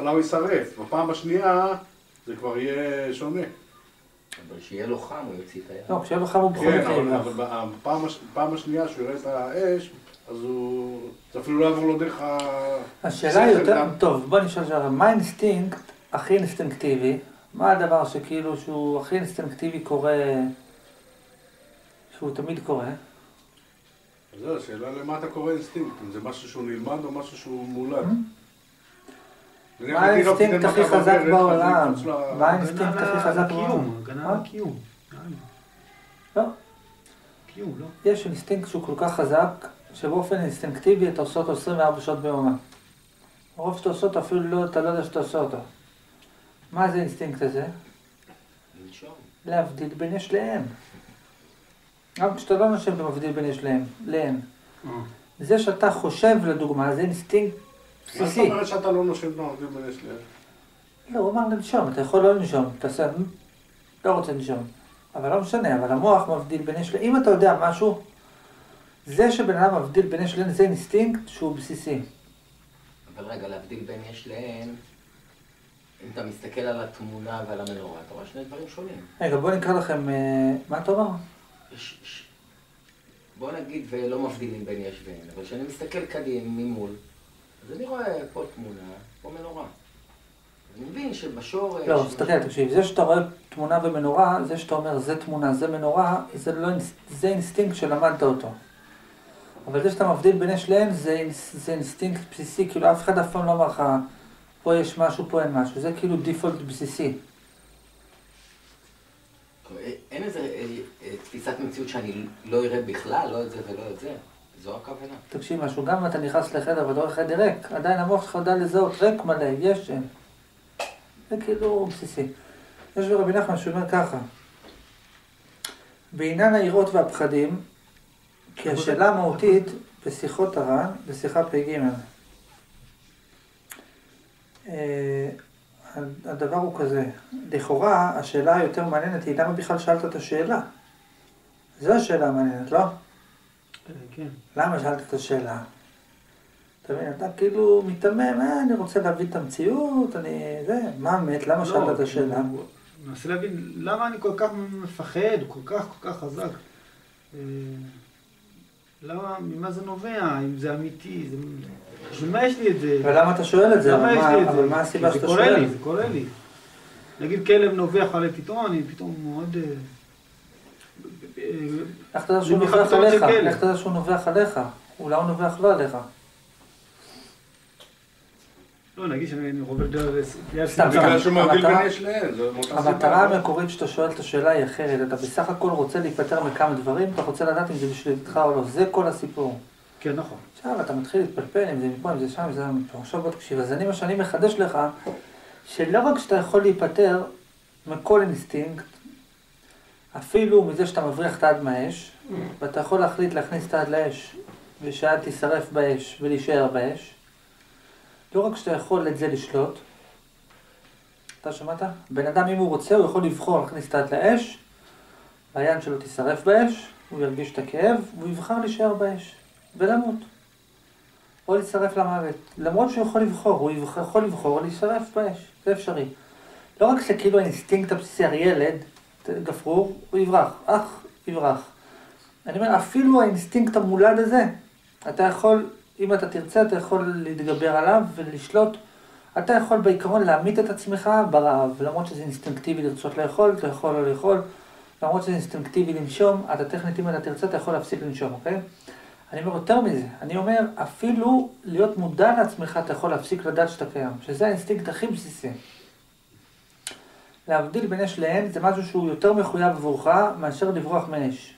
בהתחלה הוא יישרף, בפעם השנייה זה כבר יהיה שונה. אבל שיהיה לו חם, הוא יוציא את היד. לא, כשיהיה לו חם הוא בכל מקרה. כן, אבל בפעם השנייה שהוא יראה את האש, אז זה אפילו לא יעבור לו דרך השאלה היא יותר, טוב, בוא נשאל שאלה, מה האינסטינקט הכי אינסטינקטיבי? מה הדבר שכאילו שהוא הכי אינסטינקטיבי קורה, שהוא תמיד קורה? זו השאלה למה אתה קורא אינסטינקט, אם זה משהו שהוא נלמד או משהו שהוא מולד. מה האינסטינקט הכי חזק בעולם? מה האינסטינקט הכי חזק בעולם? הגנה על הקיום. לא. קיום, לא. יש אינסטינקט שהוא כל כך חזק, שבאופן אינסטינקטיבי אתה עושה אותו 24 שעות ביומה. הרוב שאתה עושה אותו אפילו אתה לא יודע שאתה עושה אותו. מה זה האינסטינקט הזה? להבדיל בין יש לאין. גם כשאתה לא נושב אתה מבדיל בין יש לאין. זה שאתה חושב לדוגמה, זה אינסטינקט בסיסי. מה זאת אומרת שאתה לא נושב מבדיל בין יש לאין? לא, הוא אמר לנשום, אתה יכול לא לנשום, אתה עושה, לא רוצה לנשום. אבל לא משנה, אבל המוח מבדיל בין יש לאין. אם אתה יודע משהו, זה שבן אדם מבדיל בין יש לאין זה אינסטינקט שהוא בסיסי. אבל רגע, להבדיל בין יש לאין, אם אתה מסתכל על התמונה ועל המנורה, אתה רואה שני דברים שונים. רגע, בוא נקרא לכם, מה אתה אומר? בוא נגיד ולא מבדילים בין יש ואין, אבל כשאני מסתכל קדימה ממול, אז אני רואה פה תמונה, פה מנורה. אני מבין שבשורש... לא, תקשיב, זה שאתה רואה תמונה ומנורה, זה שאתה אומר זה תמונה, זה מנורה, זה אינסטינקט שלמדת אותו. אבל זה שאתה מבדיל בין יש לאין, זה אינסטינקט בסיסי, כאילו אף אחד אף פעם לא אמר לך, פה יש משהו, פה אין משהו, זה כאילו דיפולט בסיסי. אין איזה תפיסת מציאות שאני לא אראה בכלל, לא את זה ולא את זה. זו הכוונה. תקשיב משהו, גם אם אתה נכנס לחדר ודור חדר ריק, עדיין המוח שלך יודע לזהות ריק מלא, יש אין. זה כאילו בסיסי. יש ברבי נחמן שאומר ככה, בעניין היראות והפחדים, כי השאלה המהותית בשיחות הר"ן, בשיחה פ"ג. הדבר הוא כזה, לכאורה השאלה היותר מעניינת היא למה בכלל שאלת את השאלה? זו השאלה המעניינת, לא? כן. למה שאלת את השאלה? אתה מבין, אתה כאילו מתמם, אני רוצה להבין את המציאות, מה האמת, למה שאלת את השאלה? אני מנסה להבין למה אני כל כך מפחד, כל כך חזק. למה, ממה זה נובע, אם זה אמיתי, בשביל מה יש לי את זה? ולמה אתה שואל את זה? למה יש לי את זה? אבל מה הסיבה שאתה שואל? זה קורה לי. נגיד כלב נובח עלי פתאום, אני פתאום מאוד... איך אתה יודע שהוא נובח עליך? איך אתה יודע שהוא נובח עליך? אולי הוא נובח לא עליך. לא, נגיד שאני עובר דרך... סתם, בגלל שהוא מבדיל בין יש לאין, זו מאותה סיבה. המטרה המקורית שאתה שואל את השאלה היא אחרת. אתה בסך הכל רוצה להיפטר מכמה דברים, אתה רוצה לדעת אם זה בשבילך או לא. זה כל הסיפור. כן, נכון. עכשיו אתה מתחיל להתפלפל אם זה מפה, אם זה שם, אם זה מפה. עכשיו בוא תקשיב. אז מה שאני מחדש לך, שלא רק שאתה יכול להיפטר מכל אינסטינקט, אפילו מזה שאתה מבריח את היד מהאש, ואתה יכול להחליט להכניס את היד לאש, ושהיד תישרף באש ולהישאר באש, לא רק שאתה יכול את זה לשלוט, אתה שמעת? בן אדם אם הוא רוצה, הוא יכול לבחור להכניס את היד לאש, והיד שלו תישרף באש, הוא ירגיש את הכאב, והוא יבחר להישאר באש, ולמות. או להישרף למוות. למרות שהוא יכול לבחור, הוא יכול לבחור להישרף באש, זה אפשרי. לא רק שכאילו האינסטינקט הבסיסי, הילד, גפרור, הוא יברח, יברח. אני אומר, אפילו האינסטינקט המולד הזה, אתה יכול, אם אתה תרצה, אתה יכול להתגבר עליו ולשלוט. אתה יכול בעיקרון להעמיד את עצמך ברעב, למרות שזה אינסטינקטיבי לרצות לאכול, אתה יכול לא לאכול, למרות שזה אינסטינקטיבי לנשום, אתה טכנית, אם אתה תרצה, אתה יכול להפסיק לנשום, אוקיי? אני אומר יותר מזה, אני אומר, אפילו להיות מודע לעצמך, אתה יכול להפסיק לדעת שאתה קיים, שזה האינסטינקט הכי בסיסי. להבדיל בין אש לאין, זה משהו שהוא יותר מחויב עבורך, מאשר לברוח מאש.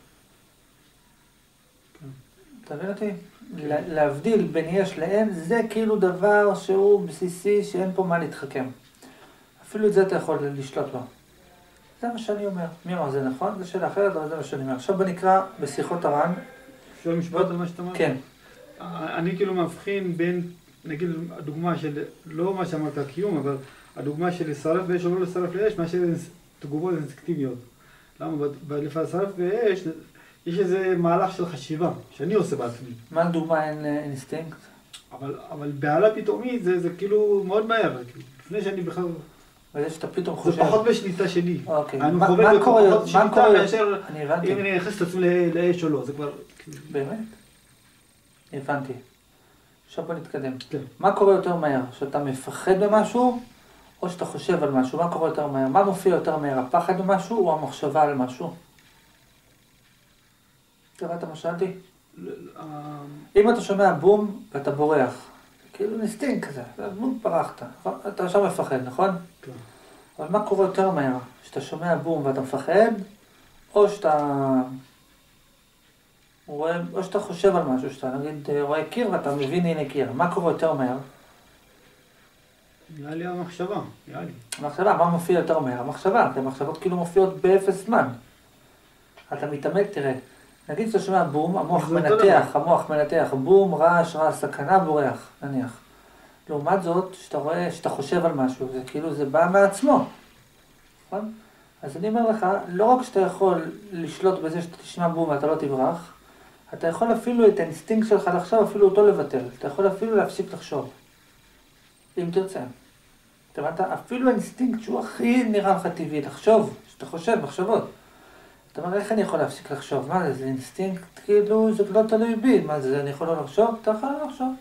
אתה מבין אותי? להבדיל בין יש לאין, זה כאילו דבר שהוא בסיסי, שאין פה מה להתחכם. אפילו את זה אתה יכול לשלוט לו. זה מה שאני אומר. מי אמר, זה נכון? זה שאלה אחרת, אבל זה מה שאני אומר. עכשיו בוא נקרא בשיחות הר"ן. אפשר משפט על מה שאתה אומר? כן. אני כאילו מבחין בין, נגיד, הדוגמה של, לא מה שאמרת הקיום, אבל הדוגמה של לשרף באש או לא לשרף לאש, מאשר תגובות אינסטינקטיביות. למה? לשרף באש, יש איזה מהלך של חשיבה, שאני עושה בעצמי. מה לדוגמה אין אינסטינקט? אבל בהלה פתאומית זה כאילו מאוד מהר, לפני שאני בכלל... וזה שאתה פתאום חושב... זה פחות בשליטה שלי. אוקיי. אני מה חווה קורה? פחות שליטה מאשר אני הבנתי. אם אני נכנס את עצמי לאש או לא, זה כבר... באמת? הבנתי. עכשיו בוא נתקדם. כן. מה קורה יותר מהר? שאתה מפחד במשהו, או שאתה חושב על משהו? מה קורה יותר מהר? מה מופיע יותר מהר? הפחד במשהו או המחשבה על משהו? קראת מה שאלתי? אם אתה שומע בום ואתה בורח, כאילו נסטינק כזה, בום פרחת, אתה עכשיו מפחד, נכון? כן. אבל מה קורה יותר מהר? שאתה שומע בום ואתה מפחד, או שאתה חושב על משהו, שאתה נגיד רואה קיר ואתה מבין הנה קיר, מה קורה יותר מהר? נראה לי המחשבה, נראה לי. המחשבה, מה מופיע יותר מהר? המחשבה, כי המחשבות כאילו מופיעות באפס זמן. אתה מתעמק, תראה, נגיד שאתה שומע בום, המוח מנתח, בום, רעש, סכנה, בורח, נניח. לעומת זאת, שאתה רואה, שאתה חושב על משהו, זה כאילו זה בא מעצמו. נכון? אז אני אומר לך, לא רק שאתה יכול לשלוט בזה שאתה תשמע בום ואתה לא תברח, אתה יכול אפילו את האינסטינקט שלך לחשוב, אפילו אותו לבטל. אתה יכול אפילו להפסיק לחשוב. אם תרצה. אתה יודעת, אפילו האינסטינקט שהוא הכי נראה לך טבעי, לחשוב, שאתה חושב, מחשבות. אתה אומר, איך אני יכול להפסיק לחשוב? מה זה? זה אינסטינקט, כאילו, זה לא תלוי בי. מה זה? אני יכול לא לחשוב? אתה יכול לא לחשוב.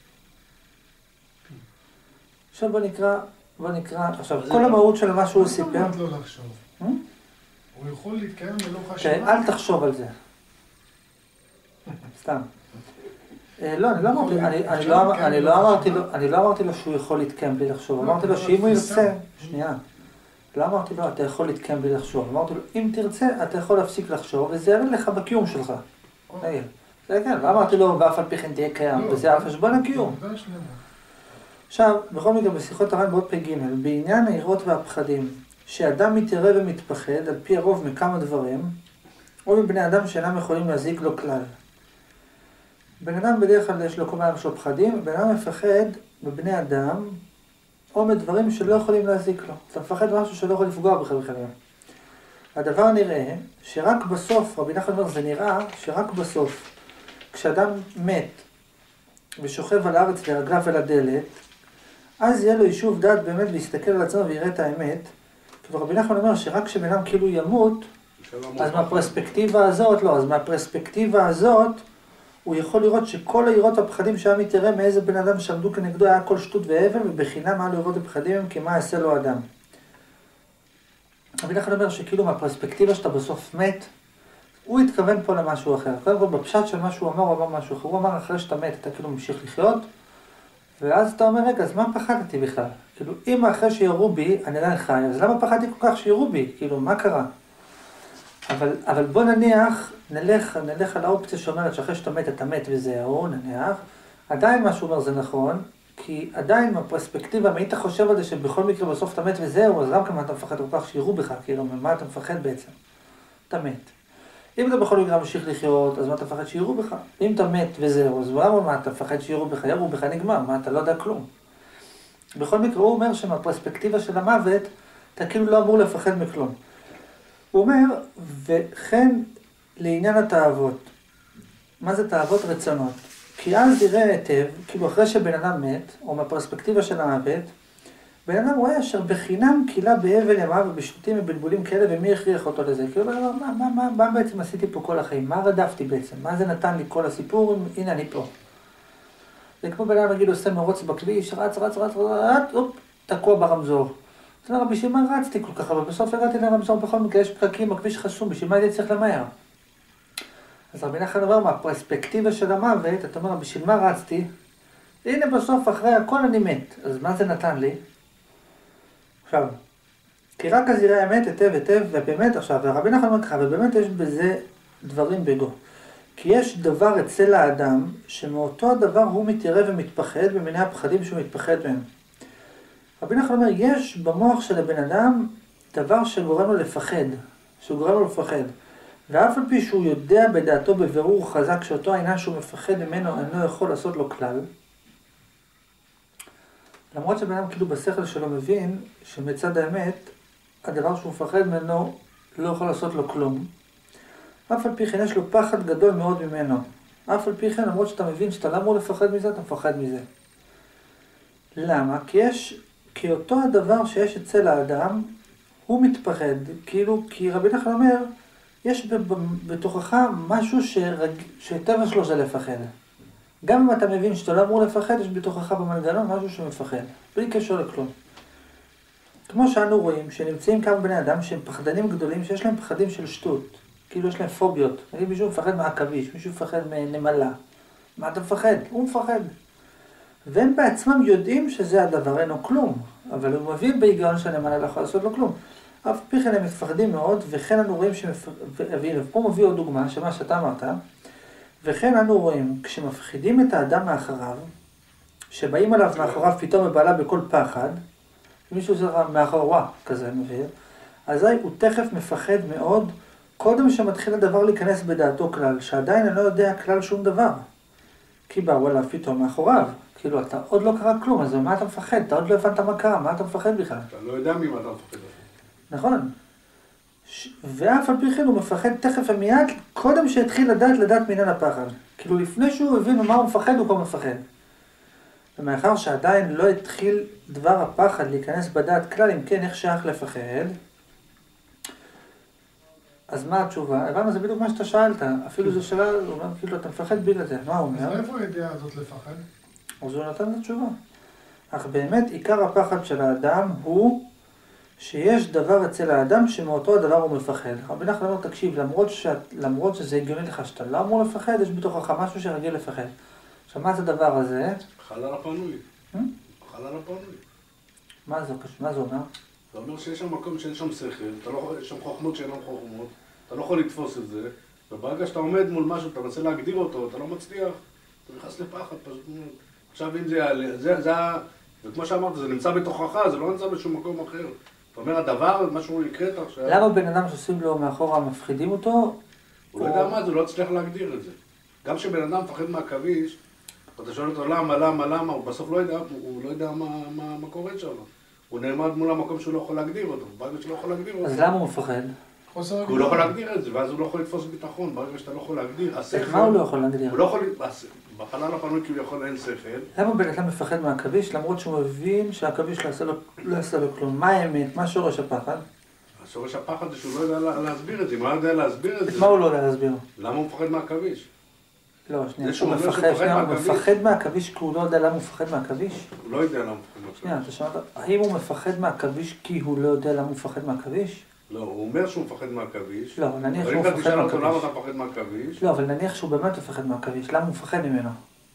עכשיו בוא נקרא, עכשיו, כל המהות של מה שהוא סיפר... מה לא לחשוב? הוא יכול להתקיים ללא חשיבה? אל תחשוב על זה. סתם. לא, אני לא אמרתי לו שהוא יכול להתקיים בלי לחשוב. אמרתי לו שאם הוא ירצה... שנייה. לא אמרתי לו, אתה יכול להתקיים בלי לחשוב. אמרתי לו, אם תרצה, אתה יכול להפסיק לחשוב, וזה יעלה לך בקיום שלך. זה כן, לא אמרתי לו, ואף על פי כן תהיה קיים, וזה על חשבון הקיום. עכשיו, בכל מקרה, בשיחות הר"ן בעוד פ"ג, בעניין היראות והפחדים, שאדם מתיירא ומתפחד, על פי הרוב מכמה דברים, או מבני אדם שאינם יכולים להזיק לו כלל. בן אדם בדרך כלל יש לו כל מיני שלו פחדים, בן אדם מפחד בבני אדם, או מדברים שלא יכולים להזיק לו. אתה מפחד משהו שלא יכול לפגוע בך בכלל. הדבר נראה שרק בסוף, רבי נחמן אומר, זה נראה שרק בסוף, כשאדם מת ושוכב על הארץ לרגליו ולדלת, אז יהיה לו יישוב דעת באמת להסתכל על עצמו ויראה את האמת. כי רבי נחמן אומר שרק כשבן אדם כאילו ימות, אז מהפרספקטיבה הזאת, הוא יכול לראות שכל היראות והפחדים שהיה מתיירא מאיזה בן אדם שעמדו כנגדו היה כל שטות והבל, ובחינם היה לו יראות ופחדים הם כי מה יעשה לו אדם. רבי נחמן אומר שכאילו מהפרספקטיבה שאתה בסוף מת, הוא התכוון פה למשהו אחר. קודם כל בפשט של מה שהוא אמר, הוא אמר משהו אחר. הוא אמר אחרי שאתה מת אתה כאילו ממשיך לחיות, ואז אתה אומר רגע, אז מה פחדתי בכלל? כאילו אם אחרי שירו בי אני עדיין חי, אז למה פחדתי כל כך שירו בי? כאילו מה קרה? אבל בוא נלך על האופציה שאומרת שאחרי שאתה מת אתה מת וזהו, נניח. עדיין מה שהוא אומר זה נכון, כי עדיין בפרספקטיבה, אם היית חושב על זה שבכל מקרה בסוף אתה מת וזהו, אז למה כמה אתה מפחד כל כך שירו בך, כאילו, ממה אתה מפחד בעצם? אתה מת. אם אתה בכל מקרה ממשיך לחיות, אז מה אתה מפחד שירו בך? אם אתה מת וזהו, אז מה אתה מפחד שירו בך? ירו בך נגמר, מה אתה לא יודע כלום. בכל מקרה הוא אומר שמהפרספקטיבה של המוות, אתה כאילו לא אמור לפחד מכלום. הוא אומר, וכן לעניין התאוות. מה זה תאוות? רצונות. כי אז יראה היטב, כאילו אחרי שבן אדם מת, או מהפרספקטיבה של המוות, בן אדם רואה אשר בחינם קילה בהבל ימיו ובשטותים ובלבולים כאלה, ומי הכריח אותו לזה? כאילו, מה בעצם עשיתי פה כל החיים? מה רדפתי בעצם? מה זה נתן לי כל הסיפור? הנה אני פה. זה כמו בן אדם נגיד עושה מרוץ בכביש, רץ, תקוע ברמזור. אז אומר, בשביל מה רצתי כל כך, אבל בסוף הגעתי לרמזור בכל מקרה, יש פקקים, הכביש חסום, בשביל מה הייתי צריך למהר? אז רבי נחמן אומר, מהפרספקטיבה של המוות, אתה אומר, בשביל מה רצתי? הנה בסוף, אחרי הכל אני מת. אז מה זה נתן לי? עכשיו, כי רק אז יראה האמת היטב, ובאמת עכשיו, רבי נחמן אומר ככה, ובאמת יש בזה דברים בגו. כי יש דבר אצל האדם, שמאותו הדבר הוא מתיירא ומתפחד במיני הפחדים שהוא מתפחד מהם. רבי נחמן אומר, יש במוח של הבן אדם דבר שגורם לו לפחד, ואף על פי שהוא יודע בדעתו בבירור חזק שאותו העניין שהוא מפחד ממנו אינו יכול לעשות לו כלל, למרות שבן אדם כאילו בשכל שלו מבין שמצד האמת, הדבר שהוא מפחד ממנו לא יכול לעשות לו כלום, אף על פי כן יש לו פחד גדול מאוד ממנו. אף על פי כן, למרות שאתה מבין שאתה לא אמור לפחד מזה, אתה מפחד מזה. למה? כי אותו הדבר שיש אצל האדם, הוא מתפחד. כאילו, כי רבי נחמן אומר, יש בתוכך משהו שטבע שלו זה לפחד. גם אם אתה מבין שאתה לא אמור לפחד, יש בתוכך במנגנון משהו שמפחד. בלי קשר לכלום. כמו שאנו רואים, שנמצאים כמה בני אדם שהם פחדנים גדולים, שיש להם פחדים של שטות. כאילו יש להם פוביות. נגיד מישהו מפחד מעכביש, מישהו מפחד מנמלה. מה אתה מפחד? הוא מפחד. והם בעצמם יודעים שזה הדבר, אין לו כלום. אבל הוא מבין בהיגיון שהנמלה לא יכול לעשות לו כלום. אף פי כן הם מפחדים מאוד, וכן אנו רואים ופה מביא עוד דוגמה, שמה שאתה אמרת, וכן אנו רואים, כשמפחידים את האדם מאחריו, שבאים עליו מאחוריו פתאום מבעלה בכל פחד, מישהו זה מאחוריו כזה מביא, אזי הוא תכף מפחד מאוד, קודם שמתחיל הדבר להיכנס בדעתו כלל, שעדיין אני לא יודע כלל שום דבר. כי באו עליו פתאום מאחוריו. כאילו, אתה עוד לא קרה כלום, אז מה אתה מפחד? אתה עוד לא הבנת מה קרה, מה אתה מפחד בכלל? אתה לא יודע ממה אתה מפחד. נכון. ואף על פי כן הוא מפחד תכף ומיד, קודם שהתחיל לדעת מעניין הפחד. כאילו, לפני שהוא הבין ממה הוא מפחד, הוא כבר מפחד. ומאחר שעדיין לא התחיל דבר הפחד להיכנס בדעת כלל, אם כן, איך שייך לפחד, אז מה התשובה? הבנו, זה בדיוק מה שאתה שאלת. אפילו זו שאלה, הוא אומר, כאילו, אתה מפחד בגלל זה. מה הוא אומר? אז איפה הידיעה הזאת לפחד? אז הוא נתן את התשובה. אך באמת, עיקר הפחד של האדם הוא שיש דבר אצל האדם שמאותו הדבר הוא מפחד. רבי נחמן אומר, תקשיב, למרות שזה הגיוני לך שאתה לא אמור לפחד, יש בתוכך משהו שרגיל לפחד. עכשיו, מה זה הדבר הזה? חלל הפנוי. חלל הפנוי. מה זה אומר? זה אומר שיש שם מקום שאין שם שכל, יש שם חוכמות שאינן חוכמות, אתה לא יכול לתפוס את זה, וברגע שאתה עומד מול משהו, אתה מנסה להגדיר אותו, אתה לא מצליח, אתה נכנס לפחד פשוט מאוד. עכשיו אם זה יעלה, וכמו שאמרת, זה נמצא בתוכך, זה לא נמצא בשום מקום אחר. זאת אומרת, הדבר, משהו יקראת עכשיו. למה בן אדם שעושים לו מאחורה מפחידים אותו? הוא לא יודע מה זה, הוא לא הצליח להגדיר את זה. גם כשבן אדם מפחד מהכביש, אתה שואל אותו למה, הוא בסוף לא יודע מה קורה שם. הוא נעמד מול המקום שהוא לא יכול להגדיר אותו. ברגע שהוא לא יכול להגדיר אותו. אז למה הוא מפחד? הוא לא יכול להגדיר את זה, ואז הוא לא יכול לתפוס ביטחון. ברגע שאתה לא יכול להגדיר, השכל... מה הוא לא יכול להגדיר? הוא לא יכול... בחלל הפנוי כביכול אין שכל. למה בן אדם מפחד מהכביש, למרות שהוא מבין שהכביש לא יעשה לו כלום? מה האמת? מה שורש הפחד? השורש הפחד זה שהוא לא יודע להסביר את זה. אם הוא לא יודע להסביר את זה... מה הוא לא יודע להסביר? למה הוא מפחד מהכביש? לא, שנייה, הוא מפחד מהכביש כי הוא לא יודע למה הוא מפחד מהכביש? הוא לא יודע למה הוא מפחד מהכביש. שנייה, אתה שמעת? האם הוא מפחד מהכביש כי הוא לא יודע למה הוא מפחד מהכביש? לא, הוא אומר שהוא מפחד מהכביש. לא, נניח שהוא מפחד תשאל אותו למה מהכביש. אתה מפחד מהכביש. לא, אבל נניח שהוא באמת מפחד מהכביש, למה הוא מפחד ממנו?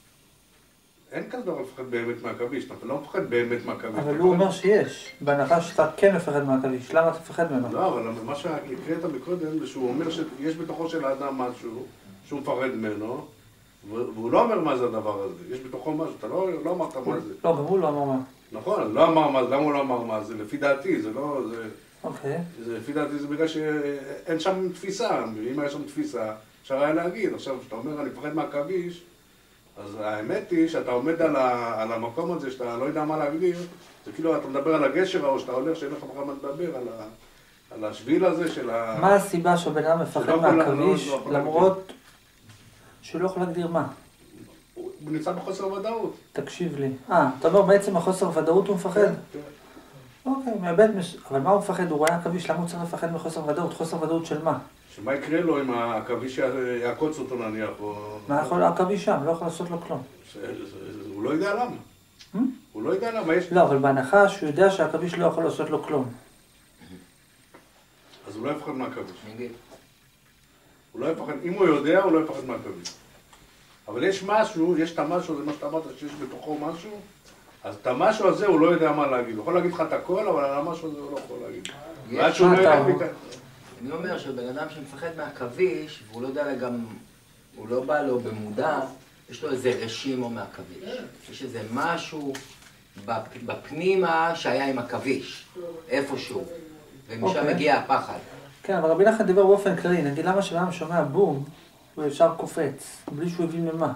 אין כזה דבר לפחד באמת מהכביש, אתה לא מפחד באמת מהכביש. אבל הוא אומר שיש, בהנחה שאתה כן מפחד מהכביש, למה אתה מפחד ממנו? לא, אבל מה שהקראת מקודם זה שהוא אומר שיש בתוכו של האדם משהו שהוא מפחד ממנו, והוא לא אומר מה זה הדבר הזה, יש בתוכו משהו, אתה לא אמרת מה זה. לא, גם הוא לא אמר מה. נכון, לא אמר מה זה, למה הוא לא אמר מה זה? לפי דעתי, זה לא... אוקיי. לפי דעתי זה בגלל שאין שם תפיסה, אם היה שם תפיסה, אפשר היה להגיד. עכשיו, כשאתה אומר אני מפחד מהכביש, אז האמת היא שאתה עומד על המקום הזה, שאתה לא יודע מה להגדיר, זה כאילו אתה מדבר על הגשר, או שאתה הולך שאין לך בכלל מה לדבר, על השביל הזה של ה... מה הסיבה שהבן אדם מפחד מהכביש, למרות שהוא לא יכול להגדיר מה? הוא נמצא בחוסר ודאות. תקשיב לי. אתה אומר בעצם החוסר ודאות הוא מפחד? כן. אוקיי, אבל מה הוא מפחד? הוא רואה עכביש, למה הוא צריך לפחד מחוסר ודאות? חוסר ודאות של מה? שמה יקרה לו אם העכביש יעקוץ אותו נניח, או... מה יכול העכביש שם? לא יכול לעשות לו כלום. הוא לא יודע למה. הוא לא יודע למה, יש... לא, אבל בהנחה שהוא יודע שהעכביש לא יכול לעשות לו כלום. אז הוא לא יפחד מהעכביש. הוא לא יפחד, אם הוא יודע, הוא לא יפחד מהעכביש. אבל יש משהו, יש את המשהו, זה מה שאתה אמרת, שיש בתוכו משהו, אז את המשהו הזה הוא לא יודע מה להגיד. הוא יכול להגיד לך את הכל, אבל על המשהו הזה הוא לא יכול להגיד. אני אומר שבן אדם שמפחד מהכביש, והוא לא יודע גם, הוא לא בא לו במודע, יש לו איזה רשימו מהכביש. יש איזה משהו בפנימה שהיה עם הכביש, איפשהו, ומשם מגיע הפחד. כן, אבל רבי נחמן דיבר באופן כללי, נגיד למה שבן שומע בום, הוא ישר קופץ, בלי שהוא הבין ממה.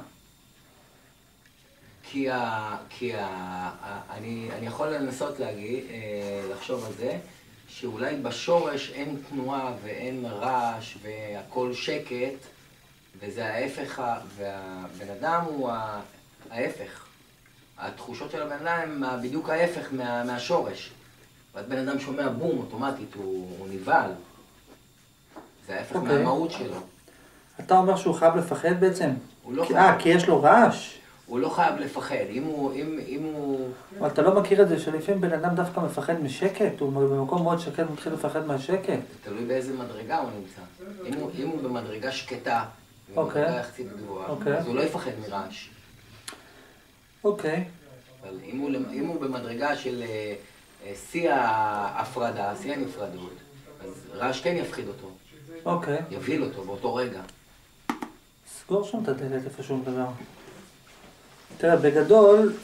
אני יכול לנסות לחשוב על זה, שאולי בשורש אין תנועה ואין רעש והכל שקט, וזה ההפך, והבן אדם הוא ההפך. התחושות של הבן אדם הם בדיוק ההפך מהשורש. ואז בן אדם שומע בום, אוטומטית, הוא נבהל. זה ההפך מהמהות שלו. אתה אומר שהוא חייב לפחד בעצם? הוא לא חייב. כי יש לו רעש? הוא לא חייב לפחד. אם הוא... אבל אתה לא מכיר את זה שלפעמים בן אדם דווקא מפחד משקט? הוא במקום מאוד שקט מתחיל לפחד מהשקט? תלוי באיזה מדרגה הוא נמצא. אם הוא במדרגה שקטה, במדרגה יחסית גבוהה, אז הוא לא יפחד מרעש. אוקיי. אבל אם הוא במדרגה של שיא ההפרדה, שיא הנפרדות, אז רעש כן יפחיד אותו. אוקיי. יביל אותו באותו רגע. סגור שם את הדלת איפה שהוא מדבר. תראה, בגדול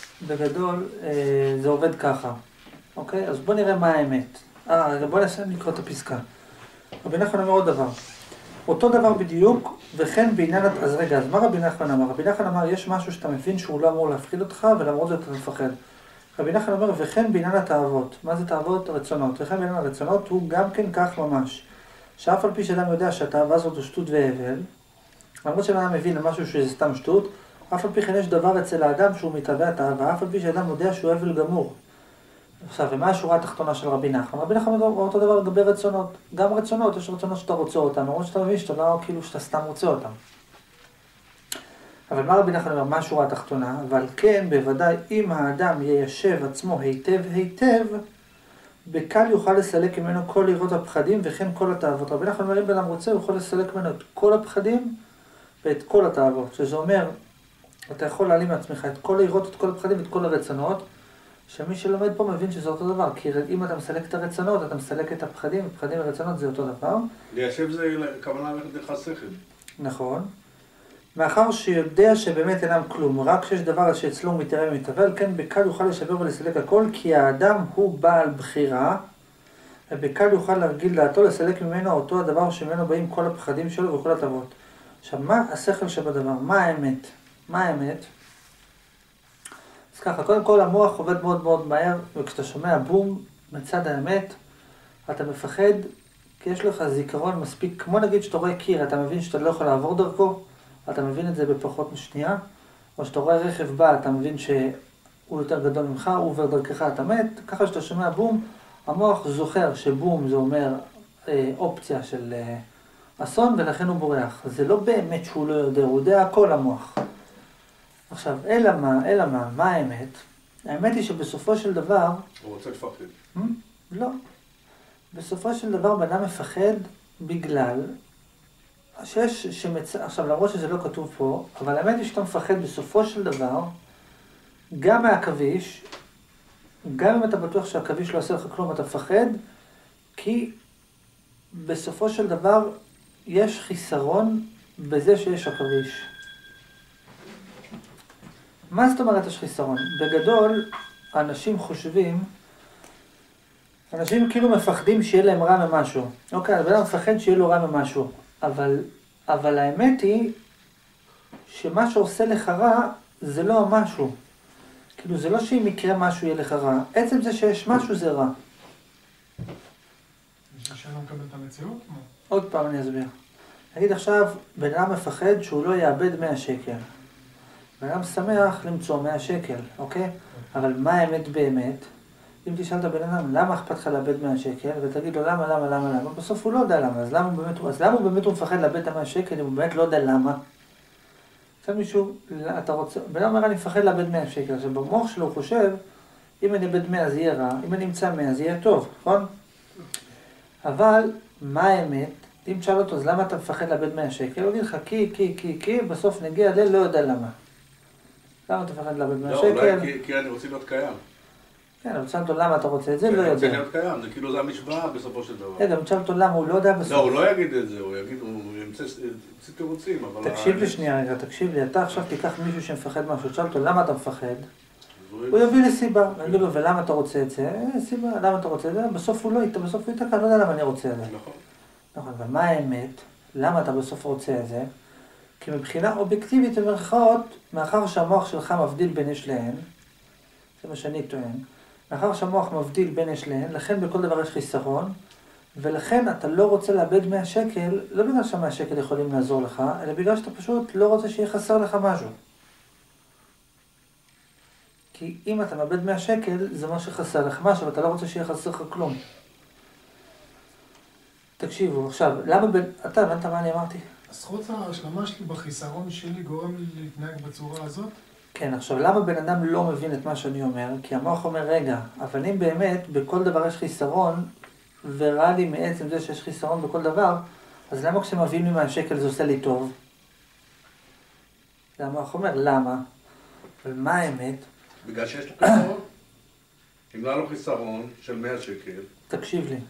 זה עובד ככה. אוקיי? אז בוא נראה מה האמת. בוא נסיים לקרוא את הפסקה. רבי נחמן אומר עוד דבר. אותו דבר בדיוק, וכן בעניין... אז רגע, אז מה רבי נחמן אמר? רבי נחמן אמר, יש משהו שאתה מבין שהוא לא אמור להפחיד אותך, ולמרות זאת אתה מפחד. רבי נחמן אומר, וכן בעניין התאוות. מה זה תאוות? רצונות. וכן בעניין הרצונות הוא גם כן כך ממש. שאף על פי שאדם יודע שהתאווה הזאת הוא שטות והבל, למרות שאדם מבין למשהו שזה סתם שטות, אף על פי כן יש דבר אצל האדם שהוא מתאווה התאווה, אף על פי שאדם יודע שהוא הבל גמור. עכשיו, ומה השורה התחתונה של רבי נחמן? רבי נחמן אומר אותו דבר לגבי רצונות. גם רצונות, יש רצונות שאתה רוצה אותם, למרות שאתה מבין שאתה לא כאילו שאתה סתם רוצה אותם. אבל מה רבי נחמן אומר? מה השורה התחתונה? אבל כן, בוודאי, אם האדם יישב עצמו היטב היטב, בקל יוכל לסלק ממנו כל יראות הפחדים וכן כל התאוות. רבי נחמן אומר, אם בן אדם רוצה, הוא יכול לסלק ממנו את כל הפחדים ואת כל התאוות. שזה אומר, אתה יכול להעלים מעצמך את כל היראות, את כל הפחדים ואת כל הרצונות, שמי שלומד פה מבין שזה אותו דבר, כי אם אתה מסלק את הרצונות, אתה מסלק את הפחדים, הפחדים ורצונות זה אותו דבר. ליישב זה כוונה דרך השכל. נכון. מאחר שיודע שבאמת אינם כלום, רק שיש דבר שאצלו הוא מתערב ומתאבל, כן בקל יוכל לשבר ולסלק הכל, כי האדם הוא בעל בחירה, ובקל יוכל להרגיל דעתו לסלק ממנו אותו הדבר שממנו באים כל הפחדים שלו וכל התאוות. עכשיו, מה השכל שבדבר? מה האמת? מה האמת? אז ככה, קודם כל המוח עובד מאוד מאוד מהר, וכשאתה שומע בום מצד האמת, אתה מפחד, כי יש לך זיכרון מספיק, כמו נגיד שאתה רואה קיר, אתה מבין שאתה לא יכול לעבור דרכו, אתה מבין את זה בפחות משנייה, או שאתה רואה רכב בא, אתה מבין שהוא יותר גדול ממך, הוא עובר דרכך, אתה מת, ככה שאתה שומע בום, המוח זוכר שבום זה אומר אופציה של אסון, ולכן הוא בורח. זה לא באמת שהוא לא יודע, הוא יודע הכל המוח. עכשיו, אלא מה האמת? האמת היא שבסופו של דבר... הוא רוצה לפחד. לא. בסופו של דבר בן אדם מפחד בגלל עכשיו, למרות שזה לא כתוב פה, אבל האמת היא שאתה מפחד בסופו של דבר, גם מהעכביש, גם אם אתה בטוח שהעכביש לא עושה לך כלום, אתה מפחד, כי בסופו של דבר יש חיסרון בזה שיש עכביש. מה זאת אומרת יש חיסרון? בגדול, אנשים כאילו מפחדים שיהיה להם רע ממשהו. אוקיי, אז בן אדם מפחד שיהיה לו רע ממשהו. אבל האמת היא שמה שעושה לך רע זה לא המשהו. כאילו זה לא שאם יקרה משהו יהיה לך רע. עצם זה שיש משהו זה רע. יש לי שאלה מקבל את המציאות? עוד פעם אני אסביר. נגיד עכשיו, בן אדם מפחד שהוא לא יאבד 100 שקל. בן אדם שמח למצוא 100 שקל, אוקיי? אבל מה האמת באמת? אם תשאל את הבן אדם, למה אכפת לך לאבד 100 שקל? ותגיד לו, למה? בסוף הוא לא יודע למה. אז למה הוא באמת מפחד לאבד את 100 שקל אם הוא באמת לא יודע למה? עכשיו מישהו, אתה רוצה... בן אדם אומר, אני מפחד לאבד 100 שקל. עכשיו במוח שלו הוא חושב, אם אני אבד 100 זה יהיה רע, אם אני אמצא 100 זה יהיה טוב, נכון? אבל מה האמת? אם תשאל אותו, אז למה אתה מפחד לאבד 100 שקל? הוא יגיד לך, כי, בסוף נגיע לא יודע למה. למה אתה מפחד לאבד 100 שקל? לא, אולי כי אני רוצה להיות קיים. כן, אבל תשאל אותו למה אתה רוצה את זה, לא יודע. אני רוצה להיות קיים, זה כאילו זה המשוואה בסופו של דבר. רגע, תשאל אותו למה, הוא לא יודע בסוף. לא, הוא לא יגיד את זה, הוא יגיד, הוא ימצא תירוצים, אבל... תקשיב לי שנייה רגע, תקשיב לי, אתה עכשיו תיקח מישהו שמפחד משהו, תשאל אותו למה אתה מפחד? הוא יביא לי סיבה, אני אגיד לו, ולמה אתה רוצה את זה? סיבה, למה אתה רוצה את זה? בסוף הוא לא ייתקע, אני לא יודע למה אני רוצה את זה. נכון, אבל מה האמת? למה אתה בסוף רוצה את זה? כי מבחינה אובייקטיבית במרכאות, מאחר שהמוח שלך מבדיל בין יש להן, זה מה שאני טוען, מאחר שהמוח מבדיל בין יש להן, לכן בכל דבר יש חיסרון, ולכן אתה לא רוצה לאבד 100 שקל, לא בגלל ש100 שקל יכולים לעזור לך, אלא בגלל שאתה פשוט לא רוצה שיהיה חסר לך משהו. כי אם אתה מאבד 100 שקל, זה מה שחסר לך משהו, ואתה לא רוצה שיהיה חסר לך כלום. תקשיבו, עכשיו, אתה הבנת מה אני אמרתי? הזכות ההשלמה שלי בחיסרון שלי גורם לי להתנהג בצורה הזאת? כן, עכשיו, למה בן אדם לא מבין את מה שאני אומר? כי המוח אומר, רגע, אבל אם באמת בכל דבר יש חיסרון, ורע לי מעצם זה שיש חיסרון בכל דבר, אז למה כשמביאים לי 100 שקל זה עושה לי טוב? המוח אומר, למה? אבל מה האמת? בגלל שיש לו חיסרון. אם לא לו חיסרון של 100 שקל. תקשיב לי.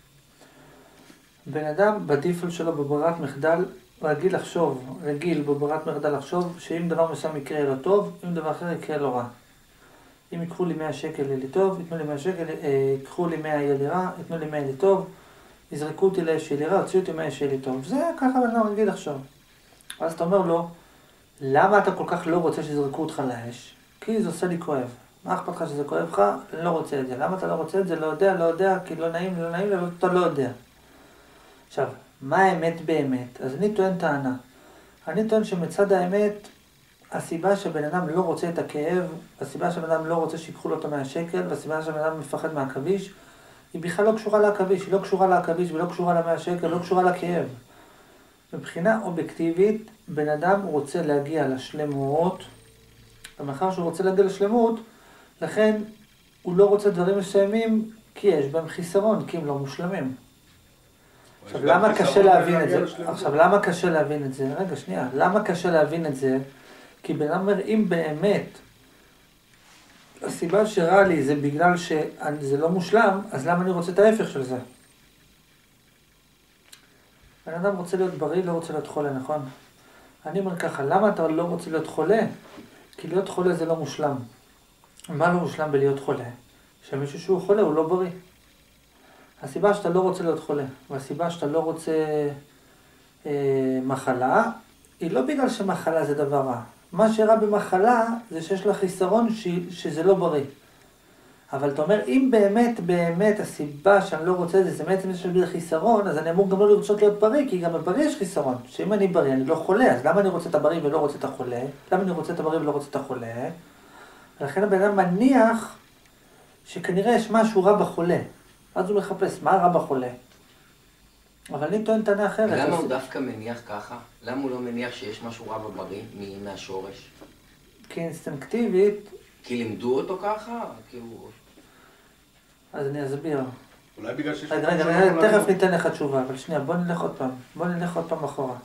בן אדם בדיפול שלו בברירת מחדל רגיל בברירת מחדל לחשוב שאם דבר מסוים יקרה לו טוב, אם דבר אחר יקרה לו רע. אם יקחו לי 100 שקל יהיה לי טוב, ייתנו לי 100 שקל, יקחו לי 100 יהיה לי רע, ייתנו לי 100 יהיה לי טוב, יזרקו אותי לאש יהיה לי רע, הוציאו אותי 100 שיהיה לי טוב. זה ככה בן אדם רגיל לחשוב. אז אתה אומר לו, למה אתה כל כך לא רוצה שיזרקו אותך לאש? כי זה עושה לי כואב. מה אכפת לך שזה כואב לך? אני לא רוצה את זה. למה אתה לא רוצה את זה? לא יודע, כי לא נעים, אבל אתה לא יודע. עכשיו, מה האמת באמת? אז אני טוען טענה. אני טוען שמצד האמת, הסיבה שבן אדם לא רוצה את הכאב, הסיבה שבן אדם לא רוצה שיקחו לו אותו 100 שקל, והסיבה שבן אדם מפחד מהעכביש, היא בכלל לא קשורה לעכביש, היא לא קשורה לעכביש ולא קשורה ל100 שקל, לא קשורה לכאב. מבחינה אובייקטיבית, בן אדם רוצה להגיע לשלמות, ומאחר שהוא רוצה להגיע לשלמות, לכן הוא לא רוצה דברים מסוימים, כי יש בהם חיסרון, כי הם לא מושלמים. עכשיו, למה קשה להבין את זה? למה קשה להבין את זה? רגע, שנייה. למה קשה להבין את זה? כי בן אדם אומר, אם באמת הסיבה שרע לי זה בגלל שזה לא מושלם, אז למה אני רוצה את ההפך של זה? בן אדם רוצה להיות בריא, לא רוצה להיות חולה, נכון? אני אומר ככה, למה אתה לא רוצה להיות חולה? כי להיות חולה זה לא מושלם. מה לא מושלם בלהיות חולה? שמישהו שהוא חולה הוא לא בריא. הסיבה שאתה לא רוצה להיות חולה, והסיבה שאתה לא רוצה מחלה, היא לא בגלל שמחלה זה דבר רע. מה שרע במחלה זה שיש לה חיסרון שזה לא בריא. אבל אתה אומר, אם באמת הסיבה שאני לא רוצה את זה, זה בעצם שיש לי חיסרון, אז אני אמור גם לא לרצות להיות בריא, כי גם בבריא יש חיסרון. שאם אני בריא, אני לא חולה, אז למה אני רוצה את הבריא ולא רוצה את החולה? למה אני רוצה את הבריא ולא רוצה את החולה? ולכן הבן אדם מניח שכנראה יש משהו רע בחולה. אז הוא מחפש, מה רע בחולה? אבל אני טוען טענה אחרת. למה הוא דווקא מניח ככה? למה הוא לא מניח שיש משהו רע בבריא מהשורש? כי אינסטינקטיבית... כי לימדו אותו ככה? אז אני אסביר. אולי בגלל שיש... רגע, תכף ניתן לך תשובה, אבל שנייה, בוא נלך עוד פעם אחורה.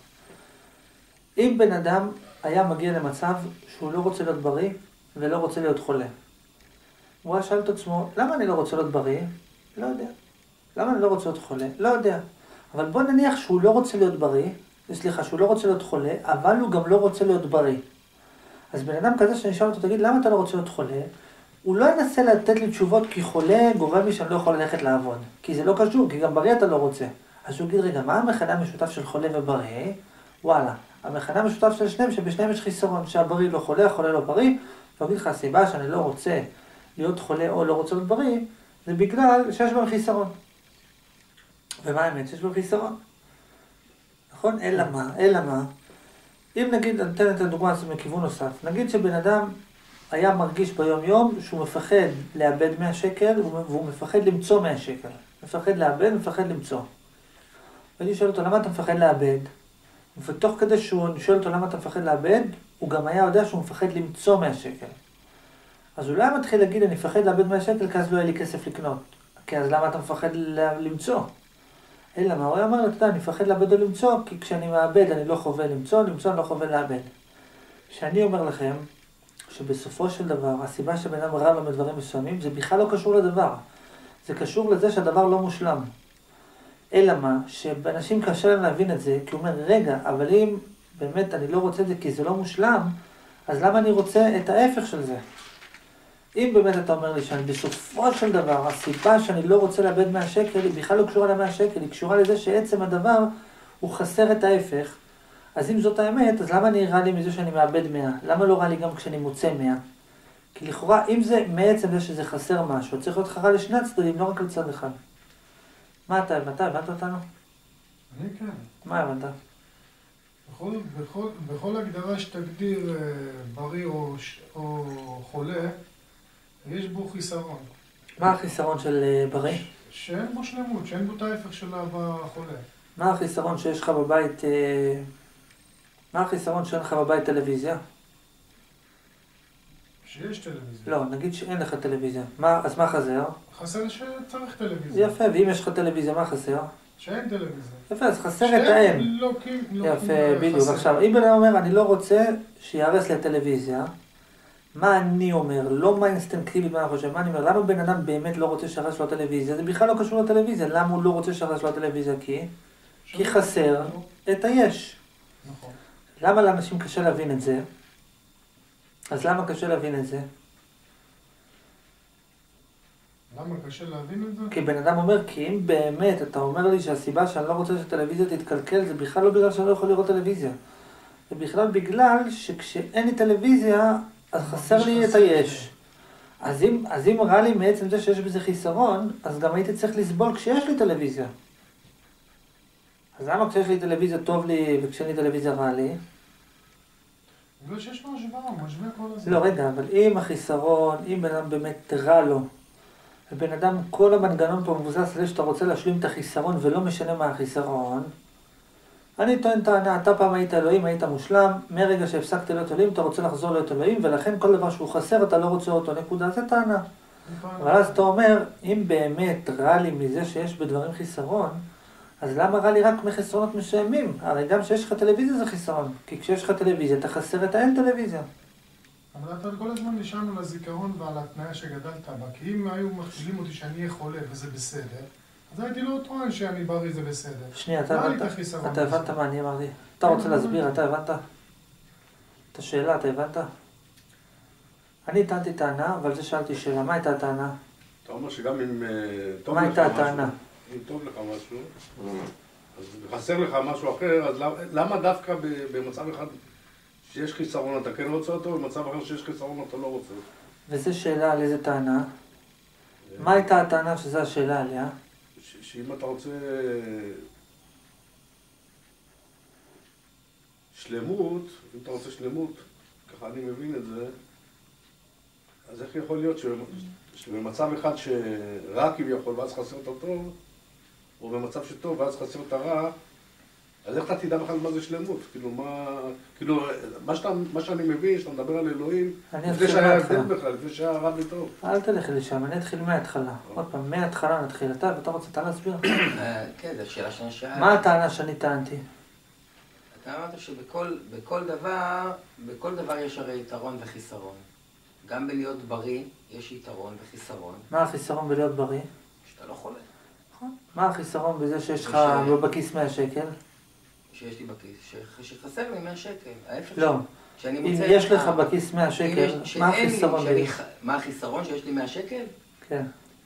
אם בן אדם היה מגיע למצב שהוא לא רוצה להיות בריא ולא רוצה להיות חולה, הוא היה שאל את עצמו, למה אני לא רוצה להיות בריא? לא יודע. למה אני לא רוצה להיות חולה? לא יודע. אבל בוא נניח שהוא לא רוצה להיות בריא, שהוא לא רוצה להיות חולה, אבל הוא גם לא רוצה להיות בריא. אז בן אדם כזה שאני אשאל אותו, תגיד, למה אתה לא רוצה להיות חולה? הוא לא ינסה לתת לי תשובות, כי חולה גורם לי שאני לא יכול ללכת לעבוד. כי זה לא קשור, כי גם בריא אתה לא רוצה. אז הוא יגיד, רגע, מה המכנה המשותף של חולה ובריא? וואלה, המכנה המשותף של שניהם, שבשניהם יש חיסרון, שהבריא לא חולה, החולה לא בריא. והוא יגיד לך, הסיבה שאני לא רוצה להיות חולה או לא רוצה להיות בריא, זה בגלל שיש בהם חיסרון. ומה האמת? שיש בהם חיסרון. נכון? אלא מה? אם נגיד, אני אתן את הדוגמה הזאת מכיוון נוסף, נגיד שבן אדם היה מרגיש ביום יום שהוא מפחד לאבד 100 שקל, והוא מפחד למצוא 100 שקל. מפחד לאבד, מפחד למצוא. ואני שואל אותו, למה אתה מפחד לאבד? ותוך כדי שהוא שואל אותו, למה אתה מפחד לאבד, הוא גם היה יודע שהוא מפחד למצוא 100 שקל. אז הוא לא היה מתחיל להגיד, אני מפחד לאבד 100 שקל, כי אז לא היה לי כסף לקנות. כי אז למה אתה מפחד למצוא? אלא מה, הוא היה אומר, אתה יודע, אני מפחד לאבד או למצוא, כי כשאני מאבד אני לא חווה למצוא אני לא חווה לאבד. שאני אומר לכם, שבסופו של דבר, הסיבה שבן אדם רע לו מדברים מסוימים, זה בכלל לא קשור לדבר. זה קשור לזה שהדבר לא מושלם. אלא מה, שאנשים קשה להם להבין את זה, כי הוא אומר, רגע, אבל אם באמת אני לא רוצה את זה כי זה לא מושלם, אז למה אני רוצה את ההפך של זה? אם באמת אתה אומר לי שאני בסופו של דבר, הסיבה שאני לא רוצה לאבד 100 שקל, היא בכלל לא קשורה ל100 שקל, היא קשורה לזה שעצם הדבר הוא חסר את ההפך. אז אם זאת האמת, אז למה אני רע לי מזה שאני מאבד 100? למה לא רע לי גם כשאני מוצא 100? כי לכאורה, אם זה מעצם זה שזה חסר משהו, צריך להיות רע לשני הצדדים, לא רק לצד אחד. מה אתה הבנת? הבנת אותנו? אני כן. מה הבנת? בכל הגדרה שתגדיר בריא או חולה, יש בו חיסרון. מה החיסרון של בריא? שאין בו שלמות, שאין בו את ההפך שלה בחולה. מה החיסרון שיש לך בבית... מה החיסרון שאין לך בבית טלוויזיה? שיש טלוויזיה. לא, נגיד שאין לך טלוויזיה. אז מה חסר? חסר שצריך טלוויזיה. יפה, ואם יש לך טלוויזיה, מה חסר? שאין טלוויזיה. יפה, אז חסר את האין. יפה, בדיוק. עכשיו, אם בן אדם אומר, אני לא רוצה שיהרס לי הטלוויזיה, מה אני אומר? לא מה אינסטינקטיבי, מה אני חושב. מה אני אומר? למה בן אדם באמת לא רוצה שיהרס לו הטלוויזיה? זה בכלל לא קשור לטלוויזיה. למה הוא לא רוצה שיהרס לו הטלוויזיה? כי חסר את היש. נכון. למה לאנשים קשה להבין את זה? אז למה קשה להבין את זה? למה קשה להבין את זה? כי בן אדם אומר, כי אם באמת אתה אומר לי שהסיבה שאני לא רוצה שהטלוויזיה תתקלקל, זה בכלל לא בגלל שאני לא יכול לראות טלוויזיה. זה בכלל בגלל שכשאין לי טלוויזיה, אז חסר לי את היש. אז אם רע לי מעצם זה שיש בזה חיסרון, אז גם הייתי צריך לסבול כשיש לי טלוויזיה. אז למה כשיש לי טלוויזיה טוב לי וכשאין לי טלוויזיה רע לי? בגלל שיש לו השוואה, הוא משווה כל הזמן. לא, רגע, אבל אם החיסרון, אם בן אדם באמת רע לו, ובן אדם, כל המנגנון פה מבוסס על זה שאתה רוצה להשלים את החיסרון ולא משנה מה החיסרון, אני טוען טענה, אתה פעם היית אלוהים, היית מושלם, מרגע שהפסקת להיות אלוהים, אתה רוצה לחזור להיות אלוהים, ולכן כל דבר שהוא חסר, אתה לא רוצה אותו, נקודה, זה טענה. אבל אז אתה אומר, אם באמת רע לי מזה שיש בדברים חיסרון, אז למה רע לי רק מחסרונות מסוימים? הרי גם כשיש לך טלוויזיה זה חיסרון, כי כשיש לך טלוויזיה, אתה חסר את האין טלוויזיה. אבל אתה כל הזמן נשענו לזיכרון ועל התנאי שגדלת בה, כי אם היו מכתיבים אותי שאני אהיה חולה וזה בסדר, אז הייתי לא טוען שאני בריא זה בסדר. שנייה, אתה הבנת מה אני אמרתי? אתה רוצה להסביר, אתה הבנת? את השאלה, אתה הבנת? אני טענתי טענה, אבל זה שאלתי שאלה, מה הייתה הטענה? אתה אומר שגם אם מה הייתה הטענה? אם טוב לך משהו, אז חסר לך משהו אחר, אז למה דווקא במצב אחד שיש חיסרון אתה כן רוצה אותו, ובמצב אחר שיש חיסרון אתה לא רוצה? וזו שאלה על איזה טענה? מה הייתה הטענה שזו השאלה עליה? שאם אתה רוצה שלמות, אם אתה רוצה שלמות, ככה אני מבין את זה, אז איך יכול להיות שבמצב אחד שרע כביכול ואז חסר את הטוב, או במצב שטוב ואז חסר את הרע, אז איך אתה תדע בכלל מה זה שלמות? כאילו, מה שאני מבין, שאתה מדבר על אלוהים, לפני שהיה הבדל בכלל, לפני שהיה רע וטוב. אל תלך לשם, אני אתחיל מההתחלה. עוד פעם, מההתחלה נתחיל. אתה רוצה להסביר? כן, זו שאלה שאני שאלתי. מה הטענה שאני טענתי? אתה אמרת שבכל דבר יש הרי יתרון וחיסרון. גם בלהיות בריא יש יתרון וחיסרון. מה החיסרון בלהיות בריא? שאתה לא חולה. נכון. מה החיסרון בזה שיש לך לא בכיס 100 שקל? שיש לי בכיס, שחסר לי 100 שקל. לא. אם יש לך בכיס 100 שקל, מה החיסרון בזה? מה החיסרון שיש לי 100 שקל? כן.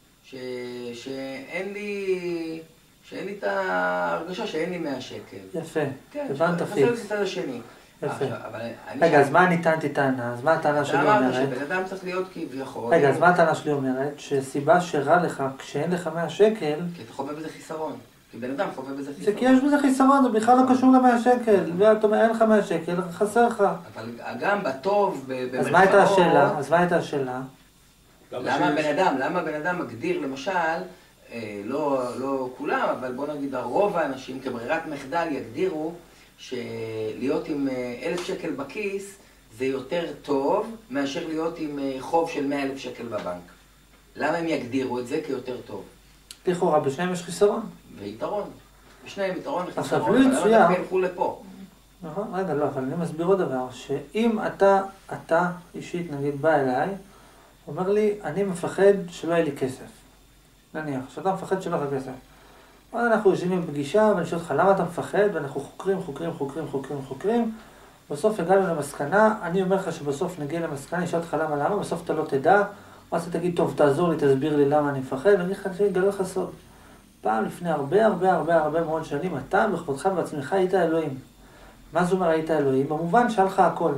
שאין לי את ההרגשה שאין לי 100 שקל. יפה. כן, הבנת חסר לי פיקס. את הצד השני. יפה. רגע, אז מה אני טענתי טענה? אז מה הטענה שלי אומרת? אמרת שבן אדם צריך להיות כביכול. רגע, אז מה הטענה שלי אומרת? שסיבה שרע לך כשאין לך 100 שקל... כי אתה חווה בזה חיסרון. כי בן אדם חווה בזה חיסרון. זה כי יש בזה חיסרון, זה בכלל לא קשור ל100 שקל. ואתה אומר, אין לך 100 שקל, חסר לך. אבל גם בטוב, במרכאות... אז מה הייתה השאלה? למה בן אדם מגדיר, למשל, לא כולם, אבל בוא נגיד, הרוב האנשים כברירת מחדל יגדירו שלהיות עם 1,000 שקל בכיס זה יותר טוב מאשר להיות עם חוב של 100,000 שקל בבנק. למה הם יגדירו את זה כיותר טוב? לכאורה, בשניהם יש חיסרון. ויתרון. בשניהם יתרון וחיסרון. עכשיו, לא יצוין. אבל ילכו לפה. נכון, רגע, לא, אבל אני מסביר עוד דבר, שאם אתה אישית, נגיד, בא אליי, אומר לי, אני מפחד שלא יהיה לי כסף. נניח, שאתה מפחד שלא יהיה לך כסף. אז אנחנו יושבים בפגישה, ואני שואל אותך, למה אתה מפחד? ואנחנו חוקרים. בסוף הגענו למסקנה, אני אומר לך שבסוף נגיע למסקנה, אני שואל אותך למה, בסוף אתה לא תדע, ואז אתה תגיד, טוב, תעזור לי, תסביר לי למה אני מפחד, ואני אגיד לך שיגלה לך סוד. פעם לפני הרבה מאוד שנים, אתה בכבודך ובעצמך היית אלוהים. מה זאת אומרת היית אלוהים? במובן שהיה לך הכל.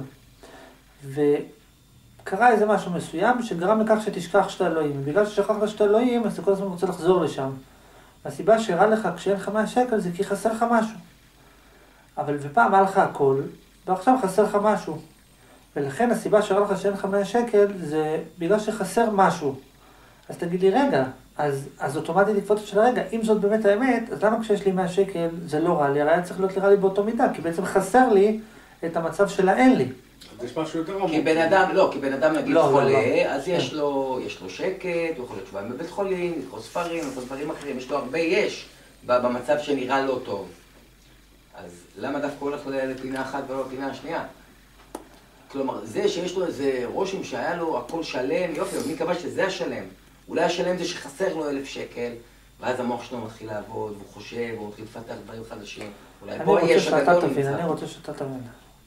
וקרה איזה משהו מסוים שגרם לכך שתשכח שאתה אלוהים. בגלל ששכחת שאתה אלוהים, אז אתה כל הזמן רוצה לחזור לשם. הסיבה שרע לך כשאין לך 100 שקל זה כי חסר לך משהו. אבל ופעם היה לך הכל, ועכשיו חסר לך משהו. ולכן הסיבה שרע לך שאין לך 100 שקל זה בגלל שחסר משהו. אז תגיד לי, רגע, אז אוטומטית לקפוץ של הרגע, אם זאת באמת האמת, אז למה כשיש לי 100 שקל זה לא רע לי? הרי היה צריך להיות רע לי באותו מידה, כי בעצם חסר לי את המצב של האין לי. אז יש משהו יותר עמוק. כי בן אדם נגיד חולה, אז יש לו שקט, הוא יכול להיות שבועיים בבית חולים, לקרוא ספרים, לקרוא דברים אחרים, יש לו הרבה במצב שנראה לא טוב. אז למה דווקא הולך לפינה אחת ולא לפינה השנייה? כלומר, זה שיש לו איזה רושם שהיה לו הכל שלם, יופי, אבל מי קבע שזה השלם? אולי השלם זה שחסר לו 1,000 שקל, ואז המוח שלו מתחיל לעבוד, והוא חושב, והוא מתחיל לפתח דברים חדשים. אולי בוא יש הגדול נמצא. אני רוצה שאתה תבין.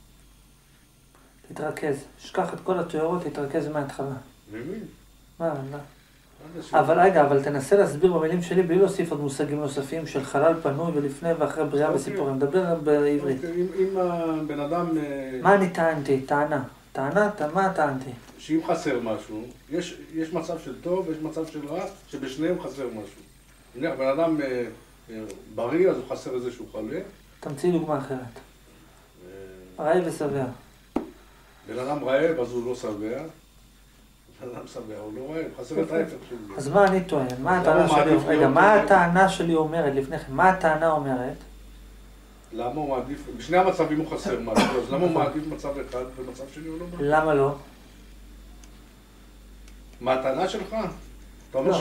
תתרכז, שכח את כל התיאוריות, תתרכז מההתחלה. מבין? מה? אבל רגע, אבל תנסה להסביר במילים שלי בלי להוסיף עוד מושגים נוספים של חלל פנוי ולפני ואחרי בריאה וסיפורים. נדבר בעברית. אם הבן אדם... מה אני טענתי? טענה. מה טענתי? שאם חסר משהו, יש מצב של טוב ויש מצב של רע, שבשניהם חסר משהו. הנה, הבן אדם בריא, אז הוא חסר איזשהו חולה. תמציא דוגמה אחרת. רעב ושבע. בן אדם רעב, אז הוא לא שבע. בן אדם שבע, הוא לא רעב, חסר את ההפך של זה. אז מה אני טוען? מה הטענה שלי אומרת? רגע, מה הטענה שלי אומרת לפני כן? מה הטענה אומרת? למה הוא מעדיף, בשני המצבים הוא חסר משהו, אז למה הוא מעדיף מצב אחד ומצב שני הוא לא מעדיף? למה לא? מה הטענה שלך? אתה אומר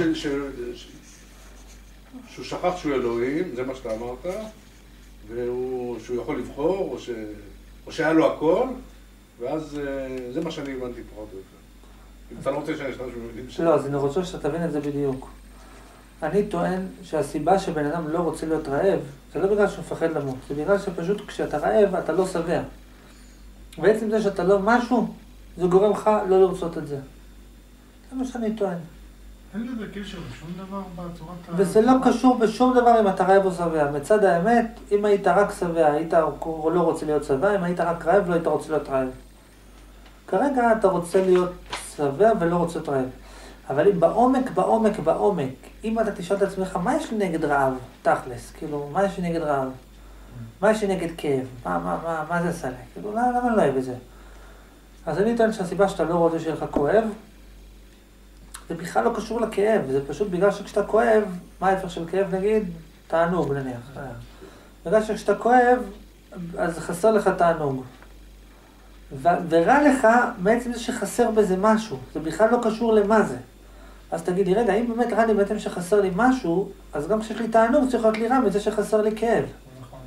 שהוא שכח שהוא אלוהים, זה מה שאתה אמרת, שהוא יכול לבחור, או שהיה לו הכל, ואז זה מה שאני הבנתי פחות או יותר. אם אתה לא רוצה שאני אשתמש במילים שלי. לא, אז אני רוצה שאתה תבין את זה בדיוק. אני טוען שהסיבה שבן אדם לא רוצה להיות רעב, זה לא בגלל שהוא מפחד למות, זה בגלל שפשוט כשאתה רעב אתה לא שבע. בעצם זה שאתה לא משהו, זה גורם לך לא לרצות את זה. זה מה שאני טוען. אין לזה קשר לשום דבר בצורת וזה לא קשור בשום דבר אם אתה רעב או שבע. מצד האמת, אם היית רק שבע, היית לא רוצה להיות שבע, אם היית רק רעב, לא היית רוצה להיות רעב. כרגע אתה רוצה להיות שבע ולא רוצה להיות רעב. אבל אם בעומק, אם אתה תשאל את עצמך, מה יש לי נגד רעב? תכלס, כאילו, מה יש לי נגד רעב? מה יש לי נגד כאב? מה זה עשה לי? כאילו, למה אני לא אוהב את זה? אז אני טוען שהסיבה שאתה לא רוצה שיהיה לך כואב, זה בכלל לא קשור לכאב, זה פשוט בגלל שכשאתה כואב, מה ההפך של כאב נגיד? תענוג נניח. בגלל שכשאתה כואב, אז חסר לך תענוג. ורע לך בעצם זה שחסר בזה משהו, זה בכלל לא קשור למה זה. אז תגיד לי, רגע, אם באמת רע לי בעצם שחסר לי משהו, אז גם כשיש לי תענוג צריך להיות לי רע מזה שחסר לי כאב. נכון.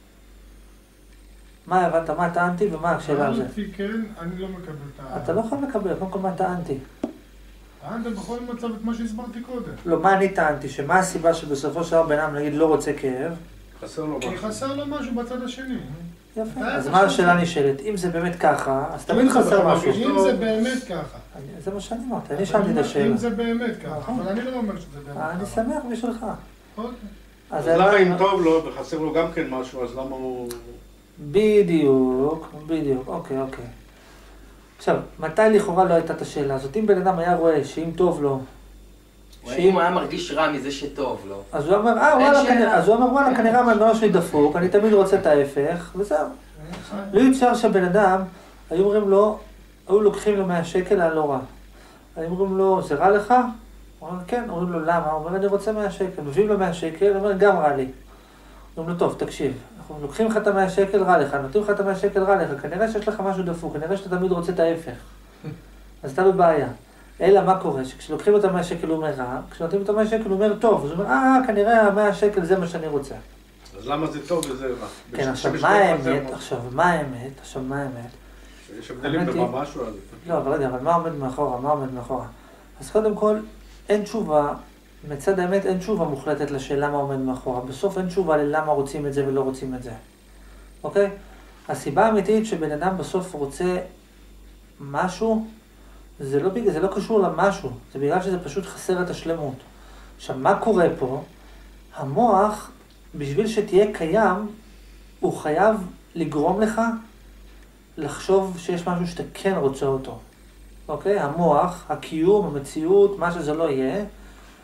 מה הבנת? מה טענתי ומה השאלה על זה? כן, אני לא מקבל את אתה לא יכול לקבל, קודם כל מה טענתי. טענת בכל מצב את מה שהסברתי קודם. לא, מה אני טענתי? שמה הסיבה שבסופו של דבר בן אדם נגיד לא רוצה כאב? חסר לו משהו. כי חסר לו משהו בצד השני. יפה. אז מה השאלה נשאלת? אם זה באמת ככה, אז תמיד חסר משהו. אם זה באמת ככה. זה מה שאני אמרתי, אני שאלתי את השאלה. אם זה באמת ככה, אבל אני לא אומר שזה באמת ככה. אני שמח בשבילך. אוקיי. אז למה אם טוב לו וחסר לו גם כן משהו, אז למה הוא... בדיוק, אוקיי. עכשיו, מתי לכאורה לא הייתה את השאלה הזאת? אם בן אדם היה רואה שאם טוב לו... אם הוא היה מרגיש רע מזה שטוב לו. אז הוא אומר, וואלה, כנראה המנוע שלי דפוק, אני תמיד רוצה את ההפך, וזהו. לא יצר שהבן אדם, היו אומרים לו, היו לוקחים לו 100 שקל, היה לא רע. היו אומרים לו, זה רע לך? הוא אומר, כן. אומרים לו, למה? הוא אומר, אני רוצה 100 שקל. מביאים לו 100 שקל, הוא אומר, גם רע לי. אומרים לו, טוב, תקשיב, אנחנו לוקחים לך את 100 שקל, רע לך, נותנים לך את 100 שקל, רע לך, כנראה שיש לך משהו דפוק, כנראה שאתה תמיד רוצה את ההפך. אז אתה בבעיה. אלא מה קורה? שכשלוקחים את 100 שקל הוא אומר רע, כשנותנים את 100 שקל הוא אומר טוב. אז הוא אומר, כנראה 100 שקל זה מה שאני רוצה. אז למה זה טוב וזה רע? כן, עכשיו מה האמת? יש הבדלים במה משהו על זה. לא, אבל רגע, אבל מה עומד מאחורה? אז קודם כל, אין תשובה, מצד האמת אין תשובה מוחלטת לשאלה מה עומד מאחורה. בסוף אין תשובה ללמה רוצים את זה ולא רוצים את זה. אוקיי? הסיבה האמיתית שבן אדם בסוף רוצה משהו, זה לא קשור למשהו, זה בגלל שזה פשוט חסר את השלמות. עכשיו, מה קורה פה? המוח, בשביל שתהיה קיים, הוא חייב לגרום לך לחשוב שיש משהו שאתה כן רוצה אותו. אוקיי? המוח, הקיום, המציאות, מה שזה לא יהיה,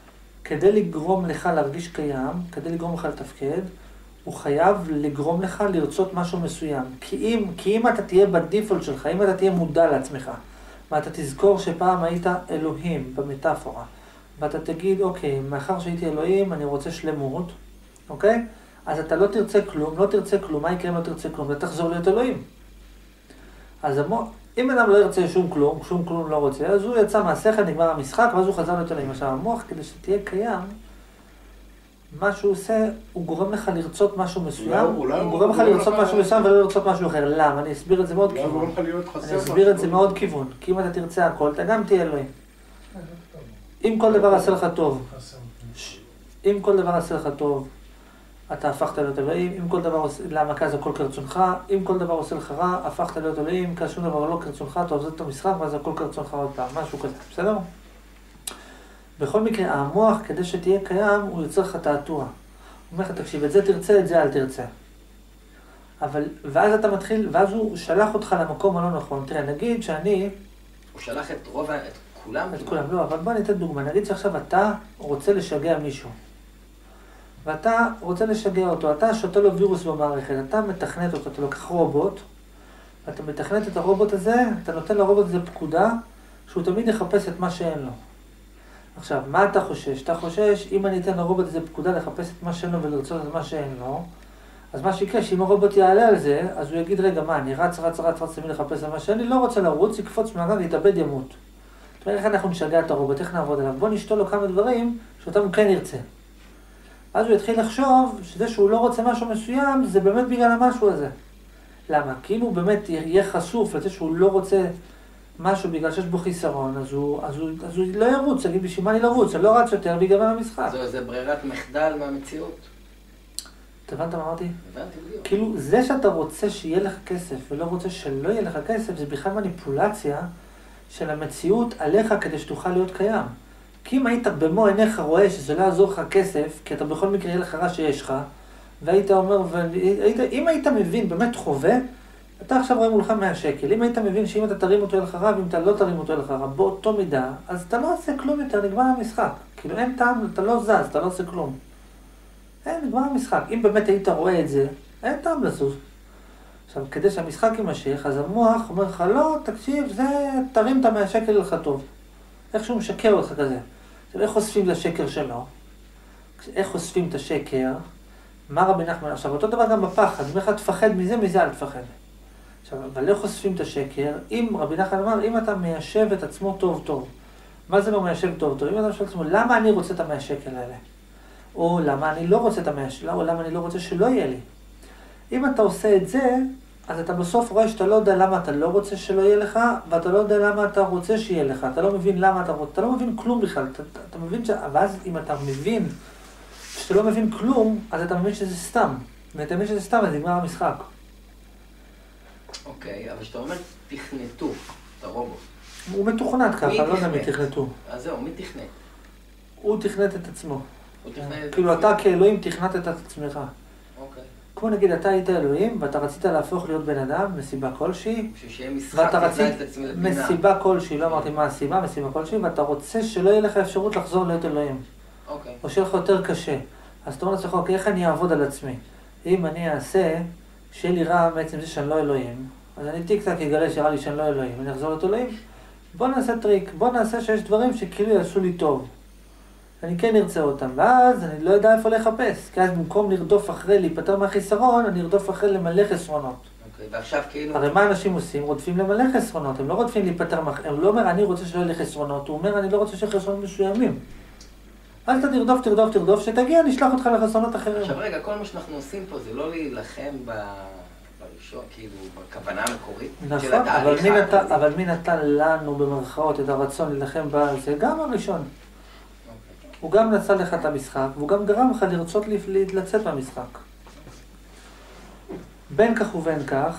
כדי לגרום לך להרגיש קיים, כדי לגרום לך לתפקד, הוא חייב לגרום לך לרצות משהו מסוים. כי אם אתה תהיה בדיפולט שלך, אם אתה תהיה מודע לעצמך, ואתה תזכור שפעם היית אלוהים במטאפורה, ואתה תגיד, אוקיי, מאחר שהייתי אלוהים, אני רוצה שלמות, אוקיי? אז אתה לא תרצה כלום, לא תרצה כלום, מה יקרה אם לא תרצה כלום? אתה תחזור להיות אלוהים. אז אם אדם לא ירצה שום כלום לא רוצה, אז הוא יצא מהשכל, נגמר המשחק, ואז הוא חזר להיות אלוהים. עכשיו, המוח, כדי שתהיה קיים, מה שהוא עושה, הוא גורם לך לרצות משהו מסוים, הוא גורם לך לרצות משהו מסוים ולא לרצות משהו אחר. למה? אני אסביר את זה מאוד כיוון. אני אסביר את זה מאוד כיוון, כי אם אתה תרצה הכל, אתה גם תהיה אלוהים. אם כל דבר עשה לך טוב, אם כל דבר עשה לך טוב, אתה הפכת להיות אלוהים. אם כל דבר עושה, למה? כי זה הכל כרצונך. אם כל דבר עושה לך רע, הפכת להיות אלוהים. כי שום דבר לא כרצונך, אתה עוזב את המשחק, ואז הכל כרצונך עוד פעם. משהו כזה, בסדר? בכל מקרה, המוח, כדי שתהיה קיים, הוא יוצר לך תעתוע. הוא אומר לך, תקשיב, את זה תרצה, את זה אל תרצה. ואז אתה מתחיל, ואז הוא שלח אותך למקום הלא נכון. תראה, נגיד שאני... הוא שלח את כולם? את כולם, לא, אבל בוא ניתן דוגמה. נגיד שעכשיו אתה רוצה לשגע מישהו. ואתה רוצה לשגע אותו, אתה שותה לו וירוס במערכת, אתה מתכנת אותו, אתה לוקח רובוט, ואתה מתכנת את הרובוט הזה, אתה נותן לרובוט הזה פקודה, שהוא תמיד יחפש את מה שאין לו. עכשיו, מה אתה חושש? אתה חושש, אם אני אתן לרובוט הזה פקודה לחפש את מה שאין לו ולרצות את מה שאין לו, אז מה שיקרה, שאם הרובוט יעלה על זה, אז הוא יגיד, רגע, מה, אני רץ תמיד לחפש את מה שאני לא רוצה לרוץ, יקפוץ מהגג, יתאבד, ימות. זאת אומרת, איך אנחנו נשגע את הרובוט, איך נעבוד עליו? בוא נשתול לו כמה דברים שאותם הוא כן ירצה. אז הוא יתחיל לחשוב שזה שהוא לא רוצה משהו מסוים, זה באמת בגלל המשהו הזה. למה? כי אם הוא באמת יהיה חשוף לזה שהוא לא רוצה משהו בגלל שיש בו חיסרון, אז הוא לא ירוץ, יגיד בשביל מה אני לרוץ, אני לא רץ יותר בגלל המשחק. זה ברירת מחדל מהמציאות. אתה הבנת מה אמרתי? הבנתי בדיוק. כאילו, זה שאתה רוצה שיהיה לך כסף ולא רוצה שלא יהיה לך כסף, זה בכלל מניפולציה של המציאות עליך כדי שתוכל להיות קיים. כי אם היית במו עיניך רואה שזה לא יעזור לך כסף, כי אתה בכל מקרה יהיה לך רע שיש לך, והיית אומר, אם היית מבין, באמת חווה, אתה עכשיו רואה מולך 100 שקל, אם היית מבין שאם אתה תרים אותו אליך רע, ואם אתה לא תרים אותו אליך רע, באותו מידה, אז אתה לא עושה כלום יותר, נגמר המשחק. כאילו אין טעם, אתה לא זז, אתה לא עושה כלום. נגמר המשחק. אם באמת היית רואה את זה, אין טעם לזוז. עכשיו, כדי שהמשחק יימשך, אז המוח אומר לך, לא, תקשיב, זה, תרים את 100 שקל אליך טוב. איך שהוא משקר אותך כזה. עכשיו, איך חושפים לשקר שלו? איך חושפים את השקר? מה רבי נחמן? עכשיו, אותו דבר גם בפחד. אומר לך, תפחד מזה אל תפחד. עכשיו, אבל איך חושפים את השקר? אם רבי נחמן אמר, אם אתה מיישב את עצמו טוב טוב. מה זה לא מיישב טוב טוב? אם אתה שואל את עצמו, למה אני רוצה את 100 שקל האלה? או למה אני לא רוצה את 100 שקל? או למה אני לא רוצה שלא יהיה לי? אם אתה עושה את זה, אז אתה בסוף רואה שאתה לא יודע למה אתה לא רוצה שלא יהיה לך, ואתה לא יודע למה אתה רוצה שיהיה לך. אתה לא מבין למה אתה רוצה, אתה לא מבין כלום בכלל. אתה מבין ואז אם אתה מבין שאתה לא מבין כלום, אז אתה מבין שזה סתם. ואתה מבין שזה סתם, אז נגמר המשחק. אוקיי, אבל שאתה אומר, תכנתו את הרובוט. הוא מתוכנת ככה, לא יודע מי תכנתו. אז זהו, מי תכנת? הוא תכנת את עצמו. הוא תכנת את עצמו. כאילו אתה כאלוהים תכנת את עצמך. אוקיי. כמו נגיד, אתה היית אלוהים, ואתה רצית להפוך להיות בן אדם, מסיבה כלשהי. בשביל שיהיה משחק, תכנת את עצמי לפינה. מסיבה כלשהי, לא אמרתי מה הסיבה, מסיבה כלשהי, ואתה רוצה שלא יהיה לך אפשרות לחזור להיות אלוהים. אוקיי. או שיהיה לך יותר קשה. אז אתה אומר לעצמך, אוקיי, איך אני אעבוד על עצמי? אם אני אעשה, שיהיה לי רע בעצם זה שאני לא אלוהים, אז אני טיק טק אגלה שיראה לי שאני לא אלוהים, אני אחזור להיות אלוהים. בוא נעשה טריק, בוא נעשה שיש דברים שכאילו יעשו לי טוב. אני כן ארצה אותם, ואז אני לא יודע איפה לחפש. כי אז במקום לרדוף אחרי להיפטר מהחיסרון, אני ארדוף אחרי למלא חסרונות. אוקיי, ועכשיו כאילו... הרי מה אנשים עושים? רודפים למלא חסרונות, הם לא רודפים להיפטר הם לא אומר, אני רוצה שלא יהיה לי חסרונות, הוא אומר, אני לא רוצה שיהיה חסרונות מסוימים. אז אתה תרדוף, שתגיע, נשלח אותך לחסרונות אחרים. עכשיו רגע, כל מה שאנחנו עושים פה זה לא להילחם בראשון, כאילו, בכוונה המקורית של התהליך. נכון, אבל מי נתן לנו במרכאות את הרצון להילחם זה גם הראשון. הוא גם נצא לך את המשחק, והוא גם גרם לך לרצות לצאת מהמשחק. בין כך ובין כך,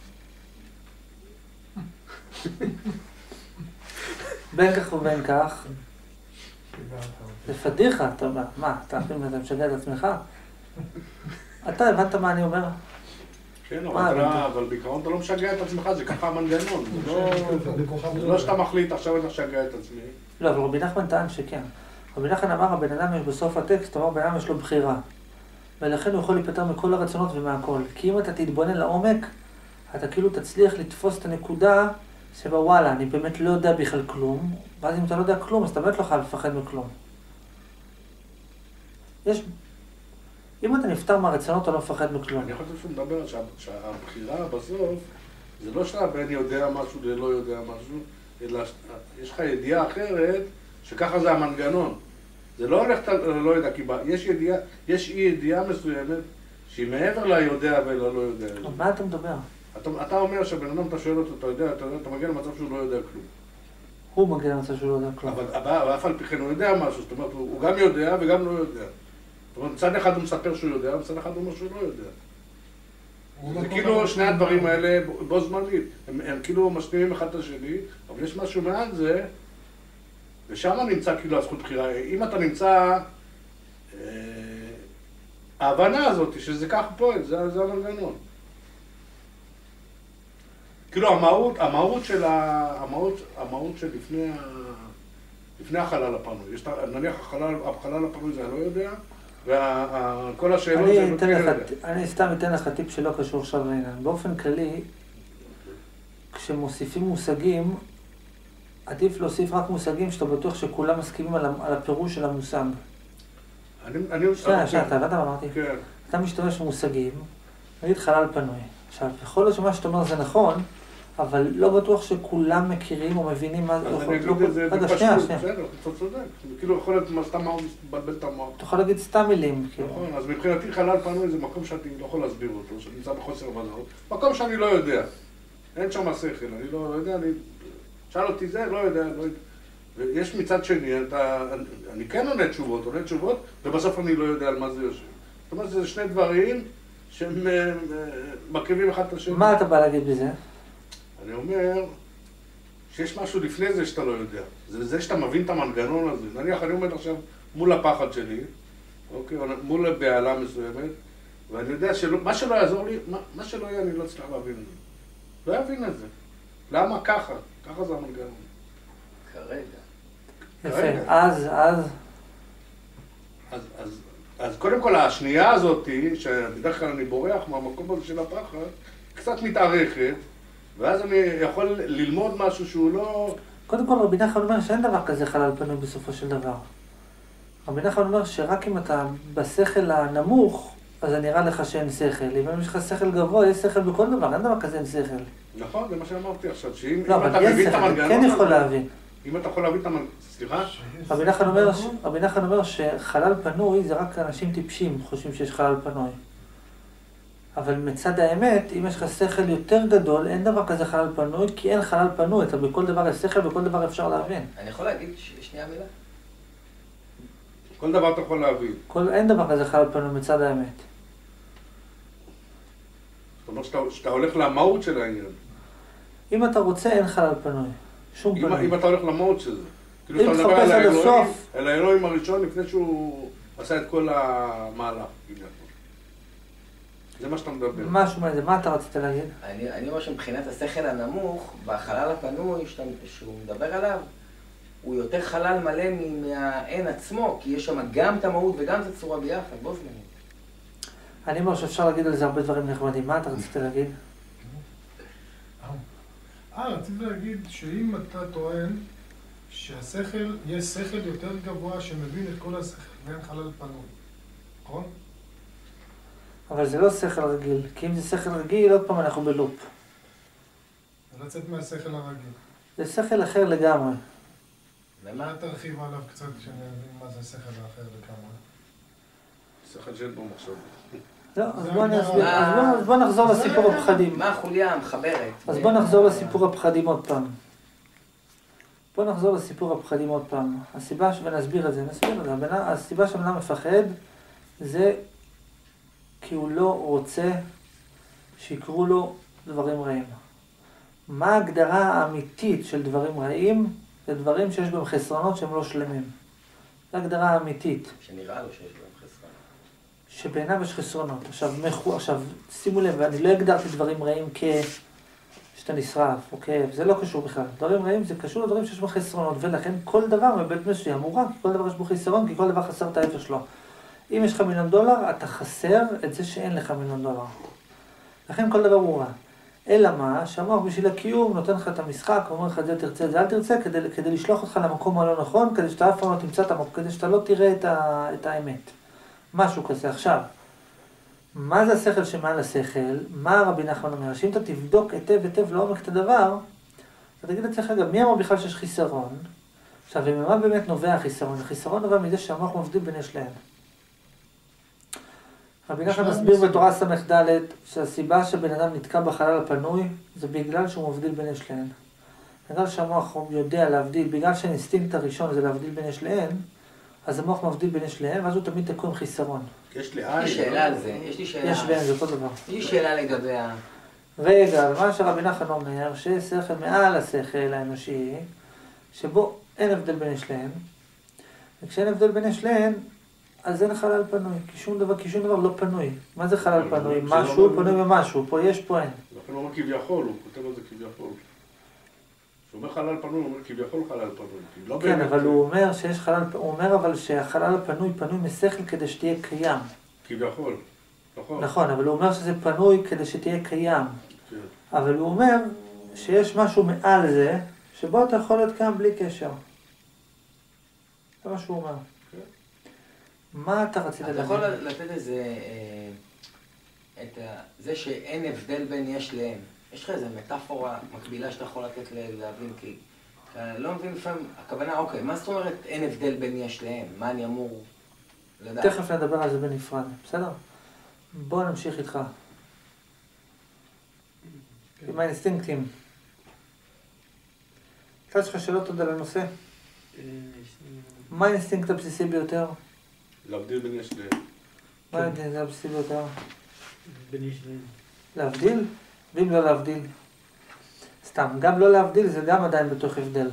זה פדיחה, אתה אומר, מה, אתה משגע את עצמך? אתה הבנת מה אני אומר? כן, אבל בעיקרון אתה לא משגע את עצמך, זה ככה המנגנון. זה לא שאתה מחליט עכשיו אני משגע את עצמי. לא, אבל רבי נחמן טען שכן. רבי נחמן אמר, הבן אדם יש בסוף הטקסט, אמר, בן אדם יש לו בחירה. ולכן הוא יכול להיפטר מכל הרצונות ומהכל. כי אם אתה תתבונן לעומק, אתה כאילו תצליח לתפוס את הנקודה שבה וואלה, אני באמת לא יודע בכלל כלום, ואז אם אתה לא יודע כלום, אז אתה באמת לא חייב לפחד מכלום. אם אתה נפטר מהרצונות, אתה לא מפחד מכלום. אני חושב שהוא מדבר שהבחירה בסוף, זה לא שהבן יודע משהו ולא יודע משהו, אלא יש לך ידיעה אחרת, שככה זה המנגנון. זה לא הולך, לא יודע, כי יש אי ידיעה מסוימת, שהיא מעבר ליודע וללא יודע. על מה אתה מדבר? אתה אומר שבן אדם, אתה שואל אותו, אתה מגיע למצב שהוא לא יודע כלום. הוא מגיע למצב שהוא לא יודע כלום. אבל אף על פי כן הוא יודע משהו, זאת אומרת, הוא גם יודע וגם לא יודע. זאת אומרת, מצד אחד הוא מספר שהוא יודע, מצד אחד הוא אומר שהוא לא יודע. זה כאילו שני הדברים האלה בו זמנית, הם כאילו משלימים אחד את השני, אבל יש משהו מעל זה, ושם נמצא כאילו הזכות בחירה. אם אתה נמצא, ההבנה הזאת שזה כך פועל, זה המנגנון. כאילו המהות של לפני החלל הפנוי. נניח החלל הפנוי זה אני לא יודע, וכל השאלות זה לא יודע. אני סתם אתן לך טיפ שלא קשור עכשיו לעניין. באופן כללי, כשמוסיפים מושגים, עדיף להוסיף רק מושגים שאתה בטוח שכולם מסכימים על הפירוש של המושג. שנייה, אתה הבנת מה אמרתי? כן. אתה משתמש במושגים, נגיד חלל פנוי. עכשיו, יכול להיות שמה שאתה אומר זה נכון, אבל לא בטוח שכולם מכירים או מבינים מה זה. אז אני אגיד את זה רגע, שנייה. בסדר, אתה צודק. כאילו יכול להיות סתם מה מבלבל את המוח. אתה יכול להגיד סתם מילים. נכון, אז מבחינתי חלל פנוי זה מקום שאני לא יכול להסביר אותו, שנמצא בחוסר ודאות. מקום שאני לא יודע. אין שם שכל, אני לא יודע, שאל אותי זה, לא יודע, לא יודע. ויש מצד שני, אני כן עונה תשובות, ובסוף אני לא יודע על מה זה יושב. זאת אומרת, זה שני דברים שהם מרכיבים אחד את השני. מה אתה בא להגיד בזה? אני אומר שיש משהו לפני זה שאתה לא יודע. זה שאתה מבין את המנגנון הזה. נניח, אני עומד עכשיו מול הפחד שלי, אוקיי, מול בעלה מסוימת, ואני יודע שמה שלא יעזור לי, מה שלא יהיה, אני לא צריך להבין את זה. לא יבין את זה. למה ככה? ככה זה המנגנון. כרגע. יפה, אז קודם כל השנייה הזאת, שבדרך כלל אני בורח מהמקום הזה של הפחד, קצת מתארכת, ואז אני יכול ללמוד משהו שהוא לא... קודם כל רבי נחמן אומר שאין דבר כזה חלל פנוי בסופו של דבר. רבי נחמן אומר שרק אם אתה בשכל הנמוך, אז זה נראה לך שאין שכל. אם יש לך שכל גבוה, יש שכל בכל דבר, אין דבר כזה אין שכל. נכון, זה מה שאמרתי עכשיו, שאם לא, אתה מבין את המנגנון... כן יכול להבין. אם אתה יכול להבין את המנגנון... סליחה? רבי נחמן אומר שחלל פנוי זה רק אנשים טיפשים חושבים שיש חלל פנוי. אבל מצד האמת, אם יש לך שכל יותר גדול, אין דבר כזה חלל פנוי, כי אין חלל פנוי, אתה בכל דבר יש שכל, בכל דבר אפשר להבין. אני יכול להגיד שנייה מילה? כל דבר אתה יכול להבין. אין דבר כזה חלל פנוי מצד האמת. זאת אומרת שאתה הולך למהות של העניין. אם אתה רוצה, אין חלל פנוי. שום פנוי. אם אתה הולך למהות של זה. כאילו אם שאתה מדבר תחפש עד הסוף... על האלוהים הראשון לפני שהוא עשה את כל המהלך. זה מה שאתה מדבר. משהו מה זה, מה אתה רצית להגיד? אני אומר שמבחינת השכל הנמוך, בחלל הפנוי שהוא מדבר עליו, הוא יותר חלל מלא מהאין עצמו, כי יש שם גם את המהות וגם את הצורה ביחד, בו זמנית. אני אומר שאפשר להגיד על זה הרבה דברים נחמדים. מה אתה רצית להגיד? רציתי להגיד שאם אתה טוען שהשכל, יש שכל יותר גבוה שמבין את כל השכל ואין חלל פנוי, נכון? אבל זה לא שכל רגיל, כי אם זה שכל רגיל, עוד פעם אנחנו בלופ. זה לצאת מהשכל הרגיל. זה שכל אחר לגמרי. ומה תרחיב עליו קצת שאני אבין מה זה שכל אחר לגמרי? שכל שאין בו מחשבות. לא, אז בוא נסביר, אז בוא נחזור לסיפור הפחדים. מה החוליה המחברת? אז בוא נחזור לסיפור הפחדים עוד פעם. הסיבה ונסביר את זה, הסיבה שהבן אדם מפחד זה כי הוא לא רוצה שיקרו לו דברים רעים. מה ההגדרה האמיתית של דברים רעים? זה דברים שיש בהם חסרונות שהם לא שלמים. זו ההגדרה האמיתית. שנראה לו שיש בהם חסרונות. שבעיניו יש חסרונות. עכשיו, שימו לב, אני לא הגדרתי דברים רעים שאתה נשרף, אוקיי, זה לא קשור בכלל. דברים רעים זה קשור לדברים שיש בו חסרונות, ולכן כל דבר מבית מסוים הוא רע, כי כל דבר יש בו חסרון, כי כל דבר חסר את ההפך שלו. אם יש לך $1,000,000, אתה חסר את זה שאין לך $1,000,000. לכן כל דבר הוא רע. אלא מה? שהמוח בשביל הקיום נותן לך את המשחק, אומר לך את זה תרצה, את זה אל תרצה, כדי לשלוח אותך למקום הלא נכון, כדי שאתה אף פעם לא תמצא את המקום, כדי שאתה לא תראה את האמת. משהו כזה. עכשיו, מה זה השכל שמעל השכל? מה רבי נחמן אומר? שאם אתה תבדוק היטב לעומק את הדבר, אתה תגיד לעצמך, גם מי אמר בכלל שיש חיסרון? עכשיו, וממה באמת נובע החיסרון? החיסרון נובע מזה שהמוח מבדיל בין יש להם. רבי נחמן מסביר בתורה ס"ד שהסיבה שבן אדם נתקע בחלל הפנוי זה בגלל שהוא מבדיל בין יש להן. בגלל שהמוח יודע להבדיל, בגלל שהאינסטינקט הראשון זה להבדיל בין יש להן, אז המוח מבדיל בין יש להן, ואז הוא תמיד תקוע עם חיסרון. יש לי שאלה על זה, יש לי שאלה. יש בין, זה אותו דבר. יש לי שאלה לגבי ה... רגע, מה שרבי נחמן אומר, שיש שכל מעל השכל האנושי, שבו אין הבדל בין יש להן, וכשאין הבדל בין יש להן, אז אין חלל פנוי, כי שום דבר לא פנוי. מה זה חלל פנוי? משהו פנוי ממשהו, פה יש, פה אין. לכן הוא אומר כביכול, הוא כותב על זה כביכול. כשהוא אומר חלל פנוי, הוא אומר כביכול חלל פנוי. כן, אבל הוא אומר שיש חלל, הוא אומר אבל שהחלל הפנוי פנוי משכל כדי שתהיה קיים. כביכול, נכון. נכון, אבל הוא אומר שזה פנוי כדי שתהיה קיים. אבל הוא אומר שיש משהו מעל זה, שבו אתה יכול להיות קיים בלי קשר. זה מה שהוא אומר. מה אתה רצית להגיד? אתה יכול לתת איזה... זה שאין הבדל בין יש להם. יש לך איזו מטאפורה מקבילה שאתה יכול לתת להבין, כי אני לא מבין לפעמים, הכוונה, אוקיי, מה זאת אומרת אין הבדל בין יש להם? מה אני אמור לדעת? תכף נדבר על זה בנפרד, בסדר? בוא נמשיך איתך. עם האינסטינקטים. יש לך שאלות עוד על הנושא? מה האינסטינקט הבסיסי ביותר? להבדיל בין יש להם. מה האינסטינקט הבסיסי ביותר? בין יש להם. להבדיל? ואם לא להבדיל? סתם, גם לא להבדיל זה גם עדיין בתוך הבדל.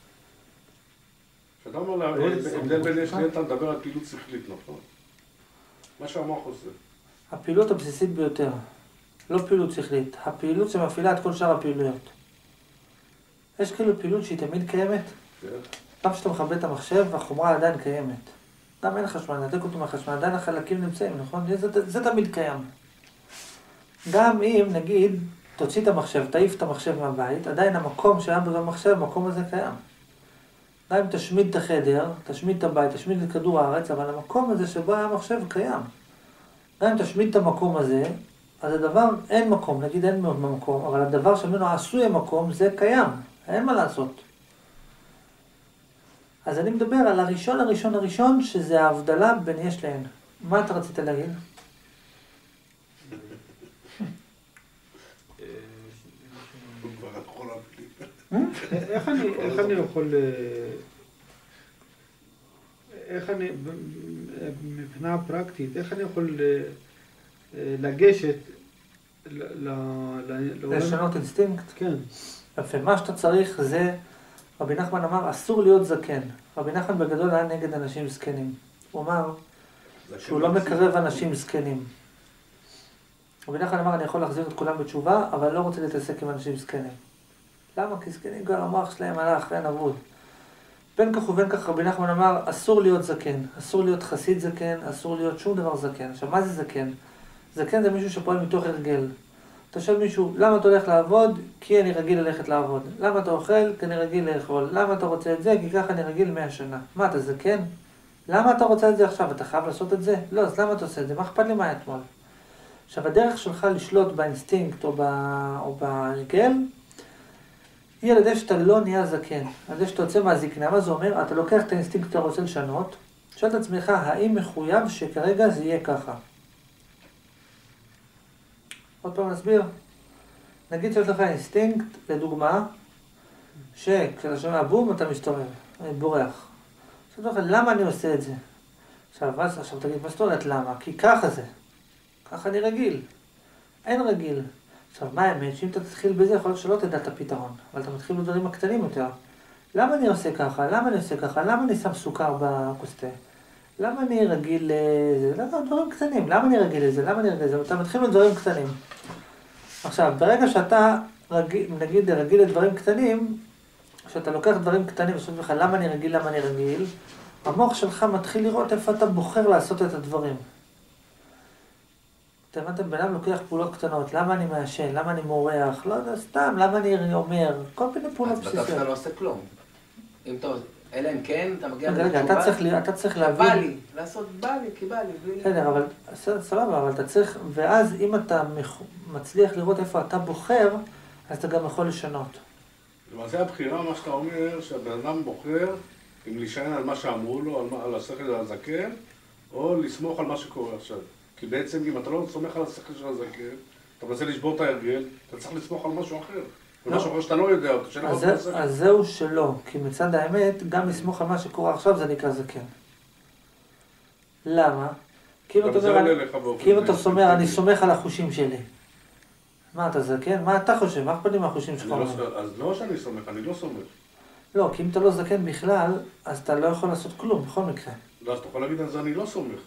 כשאתה אומר הבדל בין יש להם, אתה מדבר על פעילות שכלית, נכון? מה שהמוח עושה. הפעילות הבסיסית ביותר, לא פעילות שכלית, הפעילות שמפעילה את כל שאר הפעילויות. יש כאילו פעילות שהיא תמיד קיימת. גם כשאתה מכבה את המחשב, החומרה עדיין קיימת. גם אין חשמל, נתק אותו מהחשמל, עדיין החלקים נמצאים, נכון? זה תמיד קיים. גם אם, נגיד, תוציא את המחשב, תעיף את המחשב מהבית, עדיין המקום שהיה במחשב, המקום הזה קיים. גם אם תשמיד את החדר, תשמיד את הבית, תשמיד את כדור הארץ, אבל המקום הזה שבו היה המחשב קיים. גם אם תשמיד את המקום הזה, אז הדבר, אין מקום, נגיד אין מאוד במקום, אבל הדבר שמנו עשוי המקום, זה קיים, אין מה לעשות. אז אני מדבר על הראשון, שזה ההבדלה בין יש להן. מה אתה רצית להגיד? איך אני, מבחינה פרקטית, איך אני יכול לגשת לשנות אינסטינקט? כן. יפה, מה שאתה צריך זה, רבי נחמן אמר, אסור להיות זקן. רבי נחמן בגדול היה נגד אנשים זקנים. הוא אמר שהוא לא מקרב אנשים זקנים. רבי נחמן אמר, אני יכול להחזיר את כולם בתשובה, אבל לא רוצה להתעסק עם אנשים זקנים. למה? כי זקנים כבר המוח שלהם הלך, אין אבוד. בין כך ובין כך רבי נחמן אמר, אסור להיות זקן, אסור להיות חסיד זקן, אסור להיות שום דבר זקן. עכשיו, מה זה זקן? זקן זה מישהו שפועל מתוך הרגל. אתה שואל מישהו, למה אתה הולך לעבוד? כי אני רגיל ללכת לעבוד. למה אתה אוכל? כי אני רגיל לאכול. למה אתה רוצה את זה? כי ככה אני רגיל 100 שנה. מה, אתה זקן? למה אתה רוצה את זה עכשיו? אתה חייב לעשות את זה? לא, אז למה אתה עושה את זה? מה אכפת לי מה אתמול? עכשיו, הדרך שלך לשלוט באינסטינקט או בהרגל, היא על ידי שאתה לא נהיה זקן, על ידי שאתה יוצא מהזקנה. מה זה אומר? אתה לוקח את האינסטינקט שאתה רוצה לשנות, שואל את עצמך, האם מחויב שכרגע זה יהיה ככה? עוד פעם נסביר. נגיד שיש לך אינסטינקט, לדוגמה, שכשאתה שומע בום אתה מסתובב, אני בורח. עכשיו תגיד, למה אני עושה את זה? עכשיו תגיד, מה זאת אומרת למה? כי ככה זה. ככה אני רגיל. אין רגיל. עכשיו, מה האמת? שאם אתה תתחיל בזה, יכול להיות שלא תדע את הפתרון, אבל אתה מתחיל בדברים הקטנים יותר. למה אני עושה ככה? למה אני עושה ככה? למה אני שם סוכר בקוסטה? למה אני רגיל לזה? למה דברים קטנים? למה אני רגיל לזה? למה אני רגיל לזה? אתה מתחיל בדברים קטנים. עכשיו, ברגע שאתה נגיד רגיל לדברים קטנים, כשאתה לוקח דברים קטנים ושואל לך למה אני רגיל, המוח שלך מתחיל לראות איפה אתה בוחר לעשות את הדברים. אתה הבנתם, בן אדם לוקח פעולות קטנות, למה אני מעשן, למה אני מורח, לא יודע, סתם, למה אני אומר, כל מיני פעולות בסיסיות. אז בסוף אתה לא עושה כלום. אלא אם כן, אתה מגיע... רגע, אתה צריך להבין... בא לי, לעשות בא לי, כי בא לי, בלי... בסדר, אבל סבבה, אבל אתה צריך... ואז אם אתה מצליח לראות איפה אתה בוחר, אז אתה גם יכול לשנות. למעשה הבחירה, מה שאתה אומר, שהבן אדם בוחר אם להישען על מה שאמרו לו, על השכל הזקן, או לסמוך על מה שקורה עכשיו. כי בעצם אם אתה לא סומך על השכל של הזקן, אתה מנסה לשבור את ההרגל, אתה צריך לסמוך על משהו אחר. ומשהו אחר שאתה לא יודע, אז זהו שלא, כי מצד האמת, גם לסמוך על מה שקורה עכשיו זה נקרא זקן. למה? כי אם אתה אומר, אני סומך על החושים שלי. מה אתה זקן? מה אתה חושב? מה אכפת לי מהחושים שלך? אז לא שאני סומך, אני לא סומך. לא, כי אם אתה לא זקן בכלל, אז אתה לא יכול לעשות כלום, בכל מקרה. לא, אז אתה יכול להגיד על זה אני לא סומך.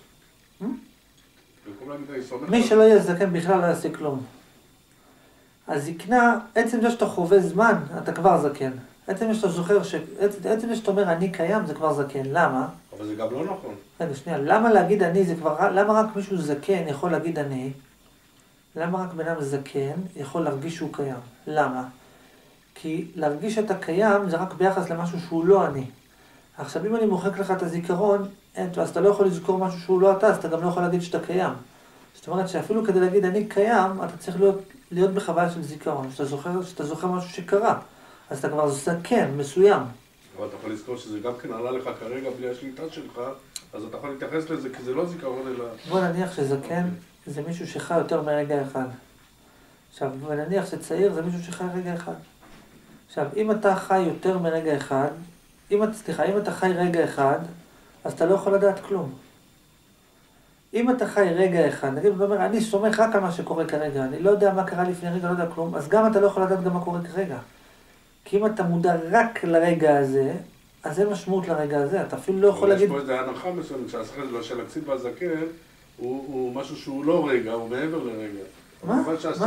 מי שלא יהיה זקן בכלל לא יעשה כלום. הזקנה, עצם זה שאתה חווה זמן, אתה כבר זקן. עצם זה שאתה זוכר, עצם זה שאתה אומר אני קיים, זה כבר זקן. למה? אבל זה גם לא נכון. רגע, שנייה, למה להגיד אני זה כבר, למה רק מישהו זקן יכול להגיד אני? למה רק בן אדם זקן יכול להרגיש שהוא קיים? למה? כי להרגיש שאתה קיים זה רק ביחס למשהו שהוא לא אני. עכשיו, אם אני מוחק לך את הזיכרון, אז אתה לא יכול לזכור משהו שהוא לא אתה, אז אתה גם לא יכול להגיד שאתה קיים. זאת אומרת שאפילו כדי להגיד אני קיים, אתה צריך להיות בחוויה של זיכרון, שאתה זוכר משהו שקרה. אז אתה כבר זקן, מסוים. אבל אתה יכול לזכור שזה גם כן עלה לך כרגע בלי השליטה שלך, אז אתה יכול להתייחס לזה, כי זה לא זיכרון אלא... בוא נניח שזקן זה מישהו שחי יותר מרגע אחד. עכשיו, ונניח שצעיר זה מישהו שחי רגע אחד. עכשיו, אם אתה חי יותר מרגע אחד, אם אתה חי רגע אחד, אז אתה לא יכול לדעת כלום. אם אתה חי רגע אחד, נגיד, ואומר, אני סומך רק על מה שקורה כרגע, אני לא יודע מה קרה לפני רגע, לא יודע כלום, אז גם אתה לא יכול לדעת גם מה קורה כרגע. כי אם אתה מודע רק לרגע הזה, אז אין משמעות לרגע הזה, אתה אפילו לא יכול להגיד... יש פה איזו הנחה מסוימת, שהשכל של הקצין והזקן הוא משהו שהוא לא רגע, הוא מעבר לרגע. מה?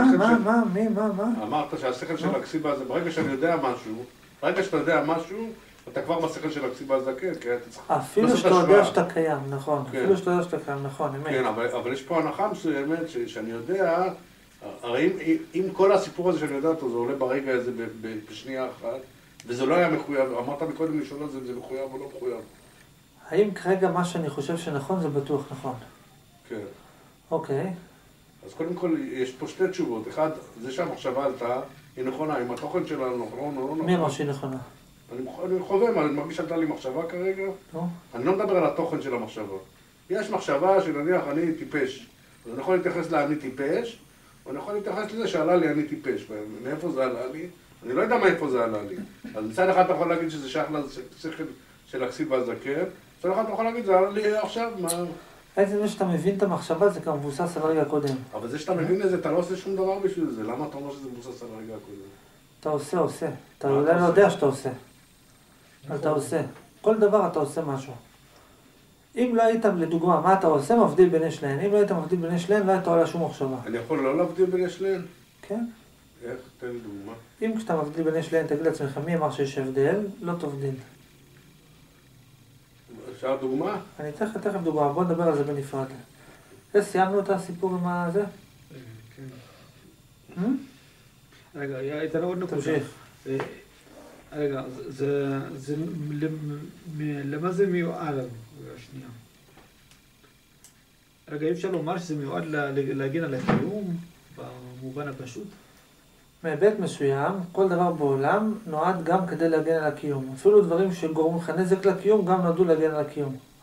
אמרת שהשכל של הקצין והזקן, ברגע שאני יודע משהו, ברגע שאתה יודע משהו, אתה כבר בשכל של הקצין והזקן, כי אתה צריך... אפילו שאתה יודע שאתה קיים, נכון. אפילו שאתה יודע שאתה קיים, נכון, אמת. כן, אבל יש פה הנחה מסוימת שאני יודע, הרי אם כל הסיפור הזה שאני יודע אותו, זה עולה ברגע הזה בשנייה אחת, וזה לא היה מחויב, אמרת מקודם לשאול על זה אם זה מחויב או לא מחויב. האם כרגע מה שאני חושב שנכון זה בטוח נכון? כן. אוקיי. אז קודם כל יש פה שתי תשובות. אחד, זה שהמחשבה עלתה, היא נכונה, אם התוכן שלה נכון או לא נכון. מי אמר שהיא נכונה? אני חווה, אני מרגיש שעלתה לי מחשבה כרגע. אני לא מדבר על התוכן של המחשבה. יש מחשבה שנניח אני טיפש. אז אני יכול להתייחס לאני טיפש, או אני יכול להתייחס לזה שעלה לי אני טיפש. מאיפה זה עלה לי? אני לא יודע מאיפה זה עלה לי. אז מצד אחד אתה יכול להגיד שזה שייך לשכל של הכסיל והזקן, מצד אחד אתה יכול להגיד, זה עלה לי עכשיו, מה... בעצם זה שאתה מבין את המחשבה זה כבר מבוסס על הרגע הקודם. אבל זה שאתה מבין את זה, אתה לא עושה שום דבר בשביל זה. למה אתה אומר שזה מבוסס על הרגע הקודם? אתה עושה. אתה אולי לא יודע שאתה עושה. אבל אתה עושה. כל דבר אתה עושה משהו. אם לא היית, לדוגמה, מה אתה עושה? מבדיל בין יש להן. אם לא היית מבדיל בין יש להן, לא היית עולה שום מחשבה. אני יכול לא להבדיל בין יש להן? כן. איך? תן לי דוגמה. אם כשאתה מבדיל בין יש להן, תגיד לעצמך, מי אמר שיש הבדל? לא תבדיל. אפשר דוגמה? אני אתן לך תכף דוגמה, בוא נדבר על זה בנפרד. סיימנו את הסיפור עם הזה? כן. רגע, הייתה עוד נקודה. תמשיך. רגע, למה זה מיועד? שנייה. רגע, אפשר לומר שזה מיועד להגן על הקיום במובן הפשוט? מהיבט מסוים, כל דבר בעולם נועד גם כדי להגן על הקיום. אפילו דברים שגורמים לך נזק לקיום, גם נועדו להגן על הקיום.